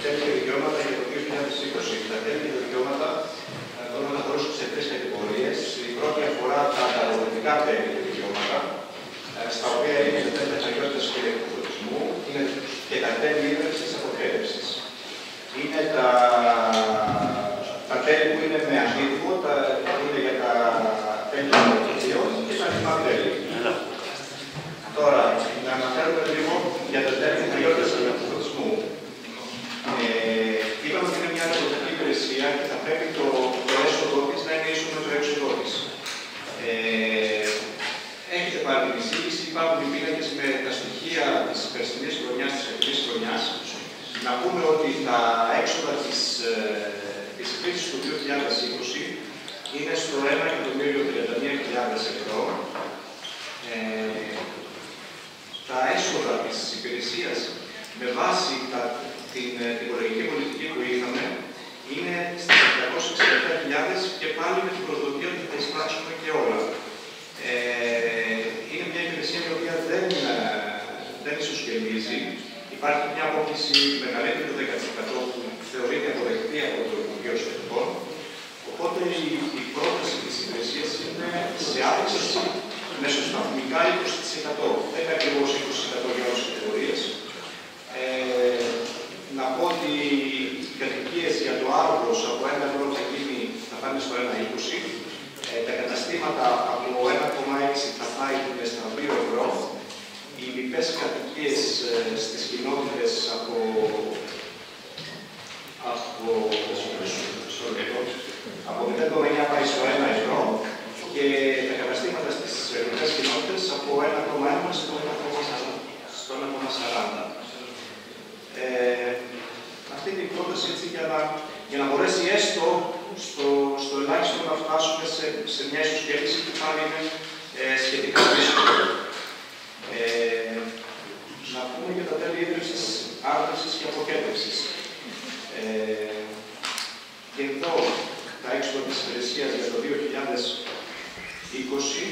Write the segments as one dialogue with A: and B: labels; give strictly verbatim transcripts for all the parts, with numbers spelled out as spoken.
A: τέλη και δικαιώματα για το δύο χιλιάδες είκοσι. Τα τέλη και δικαιώματα μπορούμε να χωρίσουμε σε τρεις κατηγορίες. Η πρώτη αφορά τα ανταγωνιστικά τέλη και δικαιώματα, στα οποία είναι τα τέλη ταχυδρομείας και εκδοτισμού, είναι και τα τέλη ίδρυσης αποθέρευσης. Είναι τα, τα τέλη που είναι με αντίτυπο, τα που είναι για τα τέλη των ορκωτηρίων και τα λοιπά τέλη. Τώρα, να αναφέρουμε λίγο για τα τέλη ταχυδρομείας και εκδοτισμού. Ε, είπαμε ότι είναι μια εργοδοτική υπηρεσία και θα πρέπει το, το έσοδο της να είναι ίσο με το έξοδό της. Ε, έχετε πάρει την εισήγηση, υπάρχουν οι πίνακες με τα στοιχεία της περσινής χρονιάς, της φετινής χρονιάς. Να πούμε ότι τα έξοδα της, της κρίσης του δύο χιλιάδες είκοσι είναι στο ένα εκατομμύριο τριάντα μία χιλιάδες ευρώ. Ε, τα έσοδα της υπηρεσίας με βάση τα, την τυπολογική πολιτική που είχαμε είναι στις επτακόσιες εξήντα επτά χιλιάδες και πάλι με την προσδοκία ότι θα εισπράξουμε και όλα. Ε, είναι μια υπηρεσία η οποία δεν, δεν ισοσκελίζει. Υπάρχει μια απόκληση μεγαλύτερη του δέκα τοις εκατό που θεωρείται αποδεκτή από το Υπουργείο Εσωτερικών. Οπότε η, η πρόταση της υπηρεσίας είναι σε αύξηση μεσοσταθμικά είκοσι τοις εκατό. Δεν είναι ακριβώς είκοσι τοις εκατό για όλες τις κατηγορίες. Ε, να πω ότι οι κατοικίες για το Άργος από ένα ευρώ θα, γίνει, θα πάνε στο ένα κόμμα είκοσι. Ε, τα καταστήματα από ένα κόμμα έξι θα πάει στα δύο ευρώ. Οι λοιπές κατοικίες ε, στις κοινότητες από, από, από μηδέν κόμμα εννιά πάει στο ένα ευρώ και τα καταστήματα στις λοιπές κοινότητες από ένα κόμμα ένα στο ένα κόμμα σαράντα. Ε, αυτή είναι η πρόταση έτσι, για, να, για να μπορέσει έστω στο, στο ελάχιστο να φτάσουμε σε, σε μια ισοσκέληση που πάλι είναι ε, σχετικά δύσκολη. Ε, να πούμε για τα τέλη ίδρυσης, άρτασης και αποκέντρωσης. Ε, και εδώ τα έξοδα της υπηρεσίας για το δύο χιλιάδες είκοσι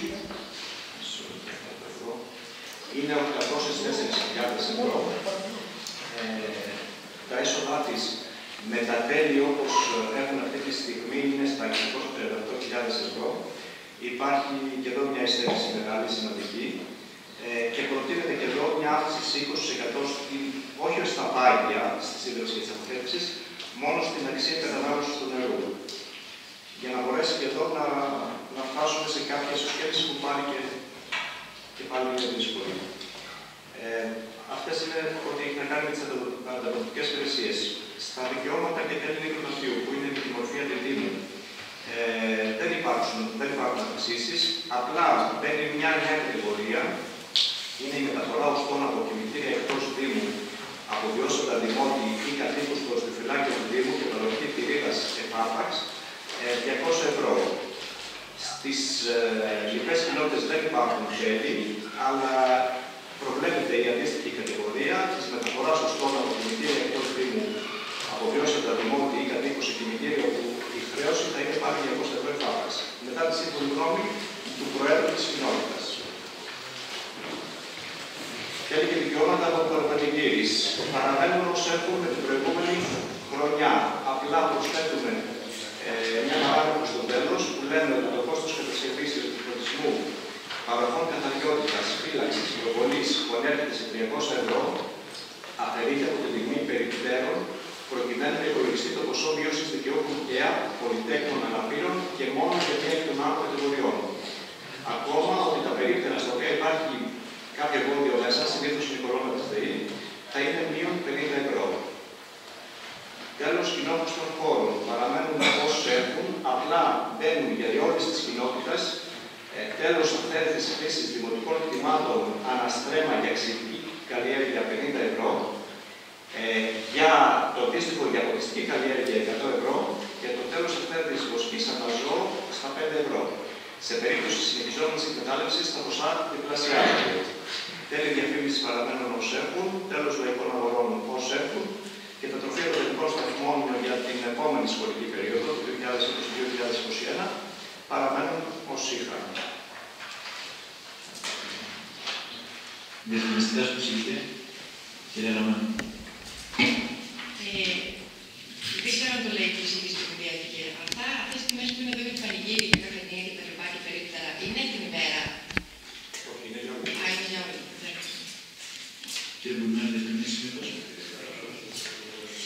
A: είναι οκτακόσιες τέσσερις χιλιάδες ευρώ. Ε, τα έσοδά της με τα τέλη όπως έχουν αυτή τη στιγμή είναι στα εξακόσιες τριάντα οκτώ χιλιάδες ευρώ. Υπάρχει και εδώ μια εισθέτηση μεγάλη σημαντική ε, και προτείνεται και εδώ μια αύξηση είκοσι τοις εκατό όχι στα πάγια, στη σύνταξη και τις αποθέσεις, μόνο στην αξία κατανάλωσης του νερού. Για να μπορέσει και εδώ να, να φτάσουμε σε κάποια ισοσκέληση που πάλι και, και πάλι είναι δύσκολη. Ε, Αυτές είναι ότι έχει να κάνει με τις ανταγωνιστικές υπηρεσίες. Στα δικαιώματα και τέλη νεκροταφείου, που είναι με τη μορφή αντιτίμου, ε, δεν υπάρχουν, δεν υπάρχουν αυξήσεις. Απλά μπαίνει μια νέα κατηγορία. Είναι η μεταφορά οστών από κημητήρια εκτός Δήμου, από βιώσοντα δημότη ή κατοίκους στο στιφυλάκιο του Δήμου και παροχή θηρίδας επάπαξ, ε, διακόσια ευρώ. Στις ε, λοιπές κοινότητες δεν υπάρχουν τέλη, αλλά προβλέπεται η αντίστοιχη κατηγορία της μεταφοράς οστών από κημητήρια εκτός Δήμου, από βιώσοντα δημότη ή κατοίκους σε κημητήριο που η χρέωση θα είναι πάλι διακόσια ευρώ επάπαξ, μετά τη σύμφωνη γνώμη του Προέδρου της κοινότητας. Τέλη και δικαιώματα από το Αρπανηγύρης. Παραμένουν ως έχουν με την προηγούμενη χρονιά. Απλά προσθέτουμε ε, μια παράγραφο στο τέλος που λέμε ότι το κόστος κατασκευής του εκδοτισμού παροχών καθαριότητας, φύλαξης, προβολής που ανέρχεται σε τριακόσια ευρώ αφαιρείται από την τιμή περιπτέρων προκειμένου να υπολογιστεί το ποσό μείωσης δικαιώχων ΚΕΑ, πολυτέχνων αναπήρων και μόνο για μία εκ των άλλων κατηγοριών. Ακόμα ότι τα περίπτερα στα οποία υπάρχει κάποιο εμπόδιο μέσα, συνήθως είναι η κορώνα της ΔΕΗ, θα είναι μείον πενήντα ευρώ. Τέλος, κοινότητες των χώρων παραμένουν όσοι έχουν, απλά μπαίνουν για όλες τις κοινότητες. Ε, τέλος, αυθαίρετης χρήσης δημοτικών κτημάτων αναστρέμα για εξειδική καλλιέργεια πενήντα ευρώ, ε, για το αντίστοιχο για αποκλειστική καλλιέργεια εκατό ευρώ και το τέλος αυθαίρετης βοσκής αναζώο στα πέντε ευρώ. Σε περίπτωση συνεχιζόμενης εκμετάλλευσης, τα ποσά διπλασιάζονται. Τέλη διαφήμισης παραμένουν ως έχουν, τέλος λαϊκών αγορών ως έχουν και τα τροφεία των ελληνικών σταθμών για την επόμενη σχολική περίοδο, του δύο χιλιάδες είκοσι δύο με δύο χιλιάδες είκοσι ένα, παραμένουν ως είχαν.
B: Διευκρινιστικά που ψήφιτε, κύριε Ρωμανή.
C: Ε,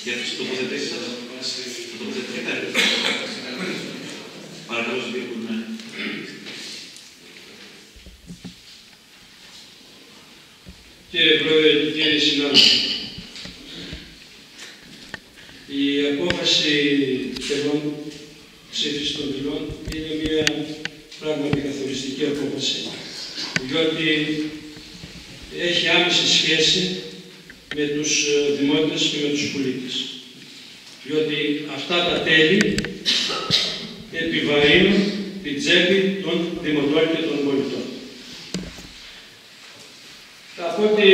B: Για τις τοποθετήσεις σας. Θα τοποθετηθείτε. Παρακαλώ, σβήνουν.
C: Κύριε Πρόεδρε και κύριοι συνάδελφοι, η απόφαση τελών, ψήφιση των τελών, είναι μια πράγματι καθοριστική απόφαση, διότι έχει άμεση σχέση με τους δημότες και με τους πολίτες. Διότι αυτά τα τέλη επιβαρύνουν την τσέπη των δημοτών και των πολιτών. Από ό,τι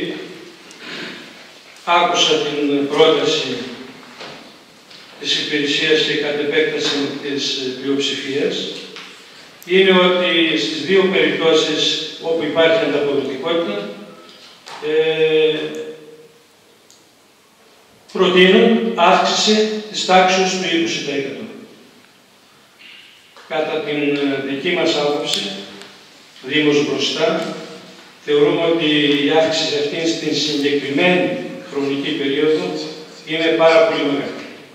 C: άκουσα την πρόταση της υπηρεσίας και κατ' επέκταση της πλειοψηφίας, είναι ότι στις δύο περιπτώσεις όπου υπάρχει ανταποδοτικότητα, ε, προτείνουν αύξηση της τάξης του είκοσι τοις εκατό. Κατά την δική μας άποψη, Δήμος μπροστά, θεωρούμε ότι η αύξηση αυτή στην συγκεκριμένη χρονική περίοδο είναι πάρα πολύ μεγάλη.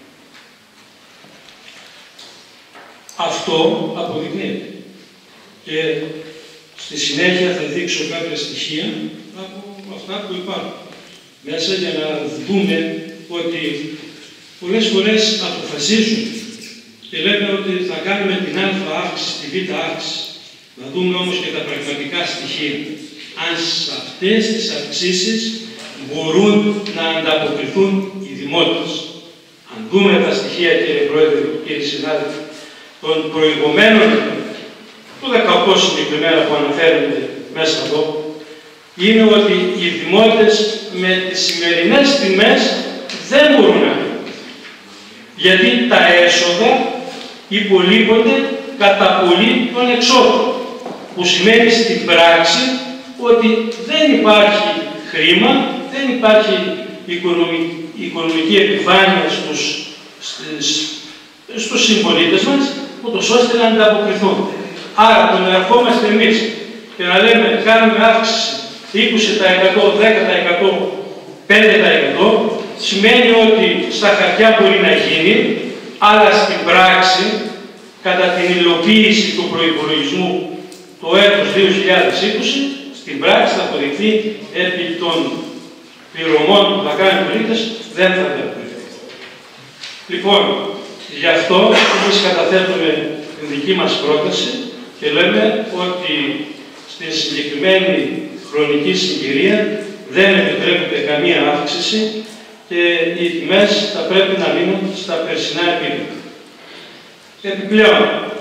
C: Αυτό αποδεικνύεται. Και στη συνέχεια θα δείξω κάποια στοιχεία από αυτά που υπάρχουν μέσα για να δούμε ότι πολλές φορές αποφασίζουν και λέμε ότι θα κάνουμε την α αύξηση, τη β αύξηση. Να δούμε όμως και τα πραγματικά στοιχεία. Αν σε αυτές τις αυξήσεις μπορούν να ανταποκριθούν οι δημότες. Αν δούμε τα στοιχεία, κύριε Πρόεδρε, κύριοι συνάδελφοι, των προηγουμένων, του δεκαοκτώ συγκεκριμένα που αναφέρονται μέσα εδώ, είναι ότι οι δημότες με τις σημερινές τιμές δεν μπορούν να είναι. Γιατί τα έσοδα υπολείπονται κατά πολύ των εξόδων, που σημαίνει στην πράξη ότι δεν υπάρχει χρήμα, δεν υπάρχει οικονομική, οικονομική επιφάνεια στους, στις, στους συμπολίτες μας, ούτως ώστε να ανταποκριθούν. Άρα, το να ερχόμαστε εμείς και να λέμε κάνουμε αύξηση είκοσι τοις εκατό, δέκα τοις εκατό, πέντε τοις εκατό, σημαίνει ότι στα χαρτιά μπορεί να γίνει, αλλά στην πράξη, κατά την υλοποίηση του προϋπολογισμού το έτος δύο χιλιάδες είκοσι, στην πράξη θα αποδειχθεί επί των πληρωμών που θα κάνει οι πολίτες, δεν θα ανταποκριθεί. Λοιπόν, γι' αυτό εμείς καταθέτουμε την δική μας πρόταση και λέμε ότι στη συγκεκριμένη χρονική συγκυρία δεν επιτρέπεται καμία αύξηση και οι τιμές θα πρέπει να μείνουν στα περσινά επίπεδα. Επιπλέον,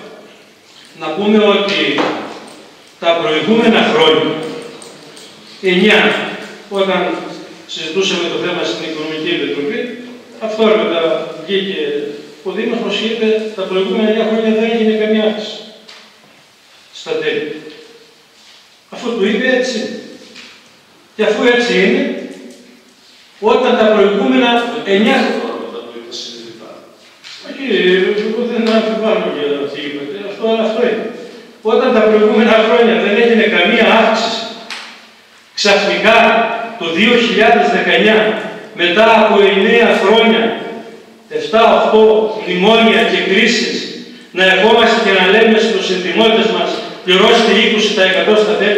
C: να πούμε ότι τα προηγούμενα χρόνια, εννιά, όταν συζητούσαμε το θέμα στην Οικονομική Επιτροπή, αυθόρμητα βγήκε ο Δήμος μας και είπε τα προηγούμενα εννιά χρόνια δεν έγινε καμία αύξηση στα τέλη. Αυτό του είπε έτσι. Και αφού έτσι είναι, όταν τα προηγούμενα εννιά χρόνια. Όχι, εγώ δεν αμφιβάλλω για αυτό είπατε, αυτό, αυτό είναι. Όταν τα προηγούμενα χρόνια δεν έγινε καμία αύξηση, ξαφνικά το δύο χιλιάδες δεκαεννιά, μετά από εννέα χρόνια, επτά οκτώ μνημόνια και κρίσεις, να ερχόμαστε και να λέμε στους συντιμότες μας πληρώστε είκοσι τοις εκατό στα τέλη.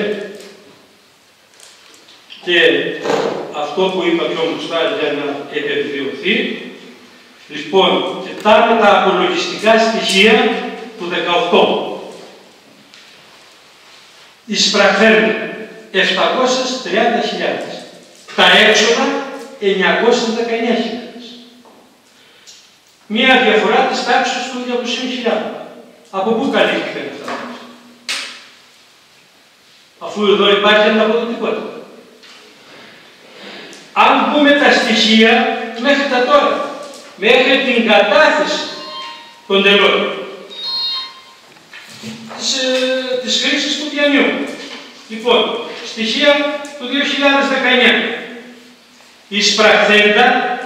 C: Και αυτό που είπα πιο μπροστά για να επιβεβαιωθεί, λοιπόν, κοιτάμε τα απολογιστικά στοιχεία του δεκαοκτώ. Εισπραχθένουν επτακόσιες τριάντα χιλιάδες. Τα έξοδα εννιακόσιες δεκαεννιά χιλιάδες. Μία διαφορά της τάξης του διακόσιες χιλιάδες. Από πού καλύφθηκαν αυτά? Αφού εδώ υπάρχει ανταποδοτικότητα. Αν πούμε τα στοιχεία μέχρι τα τώρα, μέχρι την κατάθεση των τελών της, ε, της χρήσης του διανύου. Λοιπόν, στοιχεία του δύο χιλιάδες δεκαεννιά. Εισπραχθέντα,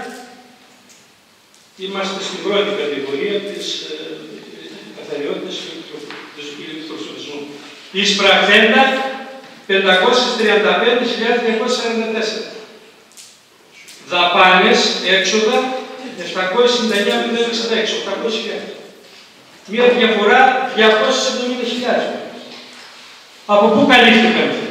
C: είμαστε στην πρώτη κατηγορία της ε, καθαριότητας και του ηλεκτροσφαιρισμού. Εισπραχθέντα πεντακόσιες τριάντα πέντε χιλιάδες διακόσιες σαράντα τέσσερα. Δαπάνες, έξοδα, επτακόσιες ενενήντα εννέα χιλιάδες εξήντα έξι, οκτακόσιες χιλιάδες. Μία διαφορά διακόσιες εβδομήντα χιλιάδες. Από πού καλύφθηκαν αυτοί?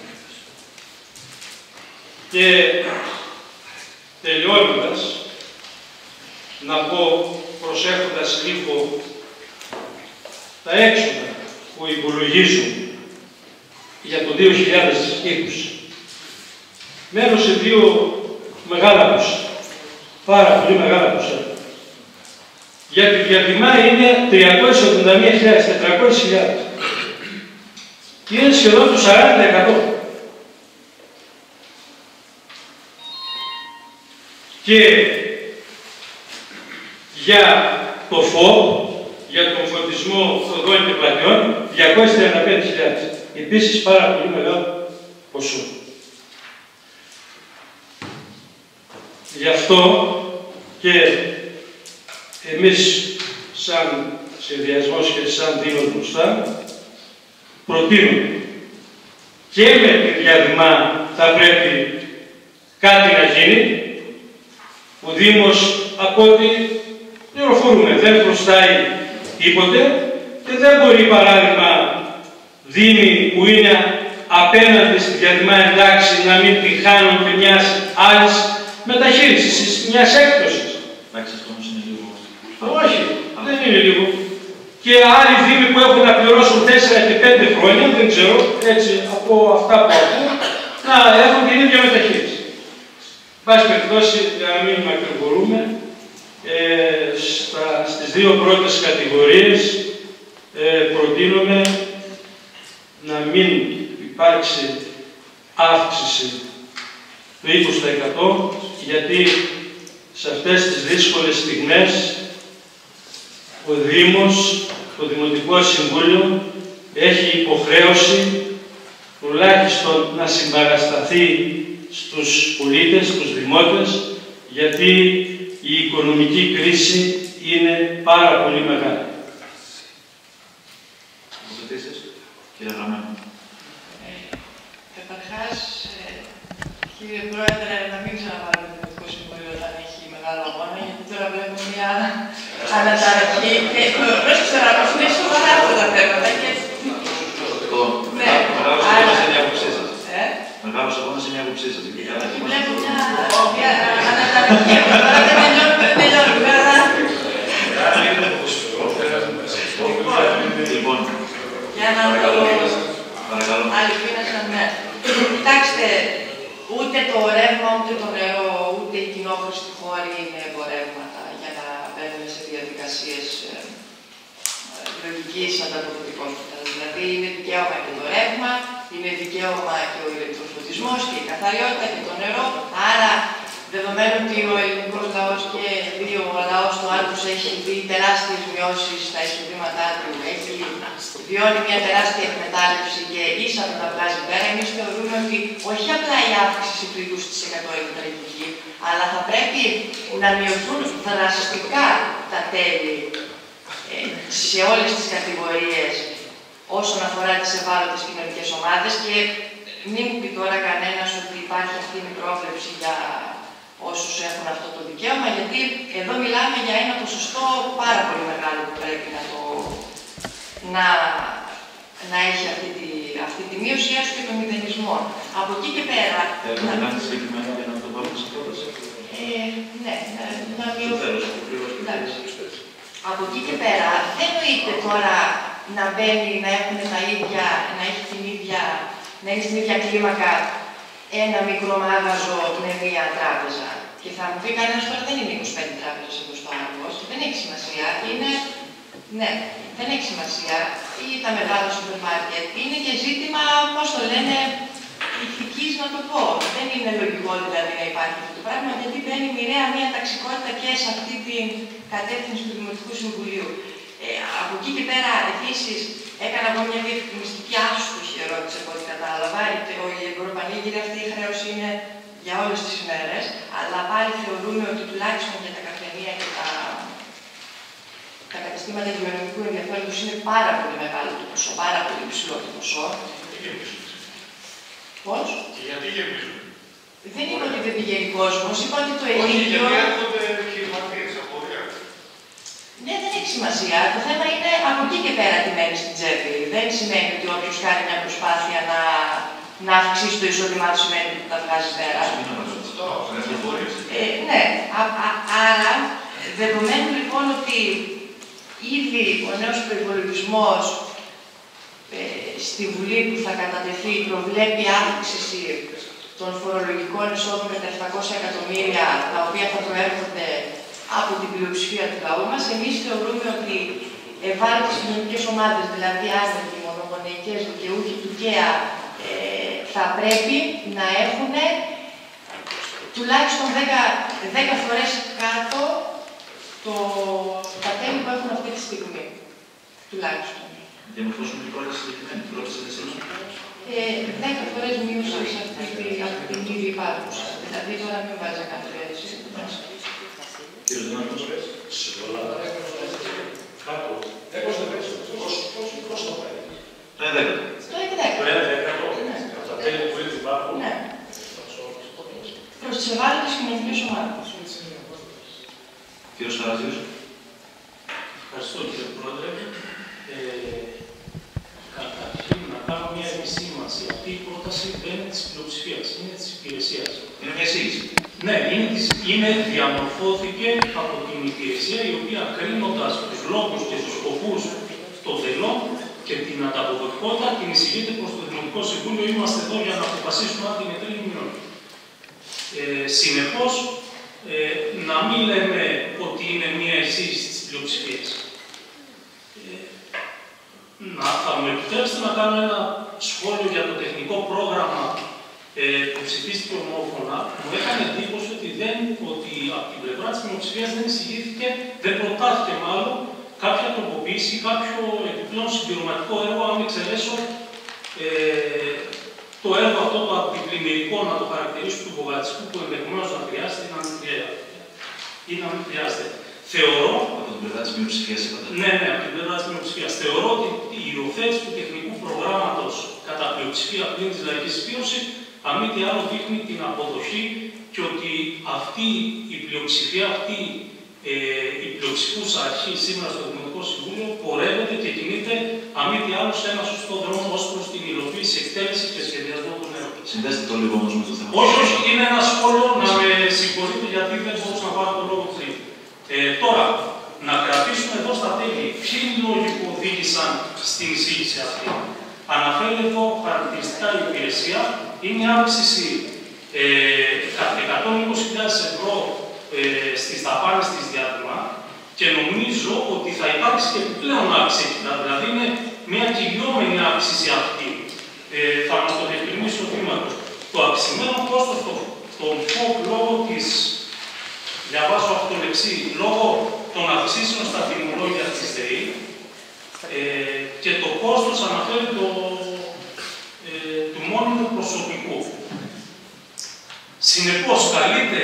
C: Και τελειώνοντας, να πω, προσέχοντας λίγο τα έξοδα που υπολογίζουν για το δύο χιλιάδες είκοσι. Μένω σε δύο μεγάλα ποσά, πάρα πολύ μεγάλα ποσά. Για τη διατιμά είναι τριακόσιες εβδομήντα μία χιλιάδες, τετρακόσιες χιλιάδες. Είναι σχεδόν το σαράντα τοις εκατό. Και για το ΦΟΠ, για τον φωτισμό οδών και πλατιών, διακόσιες τριάντα πέντε χιλιάδες. Επίσης πάρα πολύ μεγάλο ποσό. Γι' αυτό και εμείς σαν συνδυασμός και σαν Δήμος μπροστά προτείνουμε και με τη διαδημά θα πρέπει κάτι να γίνει. Ο Δήμος, από ό,τι πληροφορούμε, δεν χρωστάει τίποτε και δεν μπορεί, παράδειγμα, Δήμοι που είναι απέναντι στη διαδημά εντάξει να μην την χάνουν και μιας άλλης μεταχείρισης, μιας έκπτωσης.
B: Εντάξει, αυτό όμως είναι λίγο.
C: Όχι, δεν είναι λίγο. Και άλλοι Δήμοι που έχουν να πληρώσουν τέσσερα και πέντε χρόνια, δεν ξέρω, έτσι από αυτά που ακούω, να έχουν την ίδια μεταχείριση. Πάση περιπτώσει, για να μην μακρηγορούμε, ε, στα, στις δύο πρώτες κατηγορίες ε, προτείνουμε να μην υπάρξει αύξηση του είκοσι τοις εκατό, γιατί σε αυτές τις δύσκολες στιγμές ο Δήμος, το Δημοτικό Συμβούλιο έχει υποχρέωση τουλάχιστον να συμπαρασταθεί στους πολίτες, στους δημότες, γιατί η οικονομική κρίση είναι πάρα πολύ μεγάλη.
B: Κύριε Γραμμένο.
D: Καταρχάς, κύριε Πρόεδρε, να μην ξαναβάλουμε το Δημοτικό Συμβούλιο όταν έχει μεγάλο αγώνα, γιατί τώρα βλέπουμε μια αναταραχή. Πρόσεξε να είναι σοβαρά αυτά τα θέματα. Ναι,
B: μεγάλος αγώνας είναι η άποψή σας. Μεγάλος αγώνας είναι η άποψή σας.
D: Εκεί βλέπω μια αναταραχή. Τώρα δεν τελειώνουμε, αλλά...
B: Λοιπόν,
D: για να το... Άλλοι πίνασαν, ναι. Κοιτάξτε, ούτε το ρεύμα, ούτε το νερό, ούτε οι κοινόχρηστοι χώροι είναι εμπορεύματα για να μπαίνουμε σε διαδικασίες λογικής ανταποδοτικότητας. Δηλαδή, είναι δικαίωμα και το ρεύμα, είναι δικαίωμα και ο ηλεκτροφωτισμός και η καθαριότητα και το νερό. Άρα, δεδομένου ότι ο ελληνικός λαός και ο λαός του Άρκους έχει δει τεράστιες μειώσεις στα εισοδήματά του, έχει βιώνει μια τεράστια εκμετάλλευση και ίσα να τα βγάζει πέρα, εμείς θεωρούμε ότι όχι απλά η αύξηση του είκοσι τοις εκατό είναι τραγική, αλλά θα πρέπει να μειωθούν δραστικά τα τέλη ε, σε όλες τις κατηγορίες όσον αφορά τις ευάλωτες κοινωνικές ομάδες και μην μου πει τώρα κανένας ότι υπάρχει αυτή η πρόβλεψη για όσους έχουν αυτό το δικαίωμα, γιατί εδώ μιλάμε για ένα ποσοστό πάρα πολύ μεγάλο που πρέπει να, το, να, να έχει αυτή τη, αυτή τη μείωση έως και των μηδενισμών. Από εκεί και πέρα...
B: Θέλω να κάνετε συγκεκριμένα για να το βάλουμε σε πρόταση.
D: Ε, ναι, να, να μειωθεί. Από εκεί και πέρα δεν νοείται τώρα να μπαίνει, να έχουν τα ίδια, να έχει την ίδια, να έχει την ίδια κλίμακα ένα μικρό μάγαζο με μία τράπεζα. Και θα μου πει κανένας τώρα δεν είναι είκοσι πέντε τράπεζες εδώ στο Άρκος. Δεν έχει σημασία. Είναι... Ναι, δεν έχει σημασία. Ή τα μεγάλα σούπερ μάρκετ. Είναι και ζήτημα, πώς το λένε, ηθικής να το πω. Δεν είναι λογικό δηλαδή να υπάρχει αυτό το πράγμα, γιατί μπαίνει μοιραία μία ταξικότητα και σε αυτή την κατεύθυνση του Δημοτικού Συμβουλίου. Ε, από εκεί και πέρα, επίσης, έκανα εγώ μια διευκρινιστική άστοχη ερώτηση από ό,τι κατάλαβα. Η ευρωπανήγυρη αυτή η χρέωση είναι για όλες τις ημέρες, αλλά πάλι θεωρούμε ότι τουλάχιστον για τα καφενεία και τα, τα καταστήματα υγειονομικού ενδιαφέροντος είναι πάρα πολύ μεγάλο το ποσό, πάρα πολύ υψηλό το ποσό. Πώς?
E: Και γιατί γεμίζουν?
D: Δεν είπα ότι δεν πηγαίνει κόσμος, είπα ότι το ενίκιο...
E: Όχι, γιατί έρχονται επιχειρηματίες.
D: σημασία. Το θέμα είναι από εκεί και πέρα τι μένει στην τσέπη. Δεν σημαίνει ότι όποιος κάνει μια προσπάθεια να, να αυξήσει το εισόδημά του σημαίνει ότι τα βγάζει πέρα. Ε, ναι, α, α, άρα, δεδομένου λοιπόν ότι ήδη ο νέος προϋπολογισμός ε, στη Βουλή που θα κατατεθεί προβλέπει αύξηση των φορολογικών εισόδων με τα επτακόσια εκατομμύρια, τα οποία θα προέρχονται από την πλειοψηφία του λαού μας, εμείς θεωρούμε ότι ευάλωτες κοινωνικές ομάδες, δηλαδή άνεργοι, μονογονεϊκές, δικαιούχοι του ΚΕΑ, ε, θα πρέπει να έχουν τουλάχιστον δέκα φορές κάτω το, τα τέλη που έχουν αυτή τη στιγμή. Τουλάχιστον.
B: Διαμορφώσουμε την πρόταση συγκεκριμένη, την πρόταση της
D: δέκα φορές μείωση από την ήδη υπάρχουσα. Δηλαδή τώρα μην βάζει να κάνω έτσι.
B: Κύριος Δήμαρχος.
E: Σε πολλά κάτω. Πώς το πες, πώς το πάει.
B: Το ένα δέκα.
D: Το ένα δέκα.
E: Το ένα δέκα, από τα τέλη που ήδη υπάρχουν.
D: Ναι. Προς τις ευάλωτες κοινωνικές ομάδες.
B: Κύριος Χαράζιος.
E: Ευχαριστώ κύριε Πρόεδρε. Καταρχήν να κάνω μια επισήμανση. Αυτή η πρόταση δεν είναι της πλειοψηφίας, είναι της υπηρεσίας.
B: Είναι μια εισήγηση.
E: Ναι, είναι, της, είναι διαμορφώθηκε από την υπηρεσία η οποία κρίνοντας τους λόγους και τους σκοπούς των τελών και την ανταποδοτικότητα την εισηγείται προς το Δημοτικό Συμβούλιο. Είμαστε εδώ για να αποφασίσουμε αν την εγκρίνουμε ή όχι. Ε, συνεπώς, ε, να μην λέμε ότι είναι μια εισήγηση της πλειοψηφίας. Ε, να, θα μου επιτρέψετε να κάνω ένα σχόλιο για το τεχνικό πρόγραμμα ε, που ψηφίστηκε ομόφωνα. Μου έκανε εντύπωση ότι, δεν, ότι από την πλευρά της πλειοψηφίας δεν εισηγήθηκε, δεν προτάθηκε μάλλον κάποια τροποποίηση, κάποιο επιπλέον συμπληρωματικό έργο, αν εξαιρέσω ε, το έργο αυτό το αντιπλημμυρικό, να το χαρακτηρίσω του Βογατσικού, που ενδεχομένως να χρειάζεται ή να μην χρειάζεται. Ή να μην χρειάζεται. Θεωρώ.
B: Από την πλευρά της μειοψηφίας, είπατε.
E: Ναι, ναι, από την πλευρά της μειοψηφίας. Θεωρώ ότι η υιοθέτηση του τεχνικού προγράμματος κατά πλειοψηφία πλην της λαϊκής συσπήρωσης, αν μη τι άλλο, δείχνει την αποδοχή και ότι αυτή η πλειοψηφία, αυτή ε, η πλειοψηφούσα αρχή σήμερα στο Δημοτικό Συμβούλιο πορεύεται και κινείται, αν μη τι άλλο, σε ένα σωστό δρόμο ως προς την υλοποίηση, εκτέλεση και σχεδιασμό των έργων.
B: Συνδέστε το λίγο όμως με το θέμα.
E: Όχι, όχι, είναι ένα σχόλιο, να με συγχωρείτε γιατί δεν μπορούσα να πάρω το λόγο πριν. Ε, τώρα, να κρατήσουμε εδώ στα τέλη ποιοι λόγοι που οδήγησαν στην εισήγηση αυτή. Αναφέρει εδώ χαρακτηριστικά η υπηρεσία, είναι αύξηση ε, εκατόν είκοσι χιλιάδες ευρώ ε, στις δαπάνες της διάδημα και νομίζω ότι θα υπάρξει και επιπλέον αύξηση, δηλαδή είναι μια κυλιόμενη αύξηση αυτή. Ε, θα μας το διευκρινίσει ο Δήμαρχος. Το αυξημένο κόστος των ΦΟΚ λόγω της, διαβάζω αυτό το λεξί, λόγω των αυξήσεων στα τιμολόγια της ΔΕΗ ε, και το κόστος αναφέρει το, ε, του μόνιμου προσωπικού. Συνεπώς, καλείται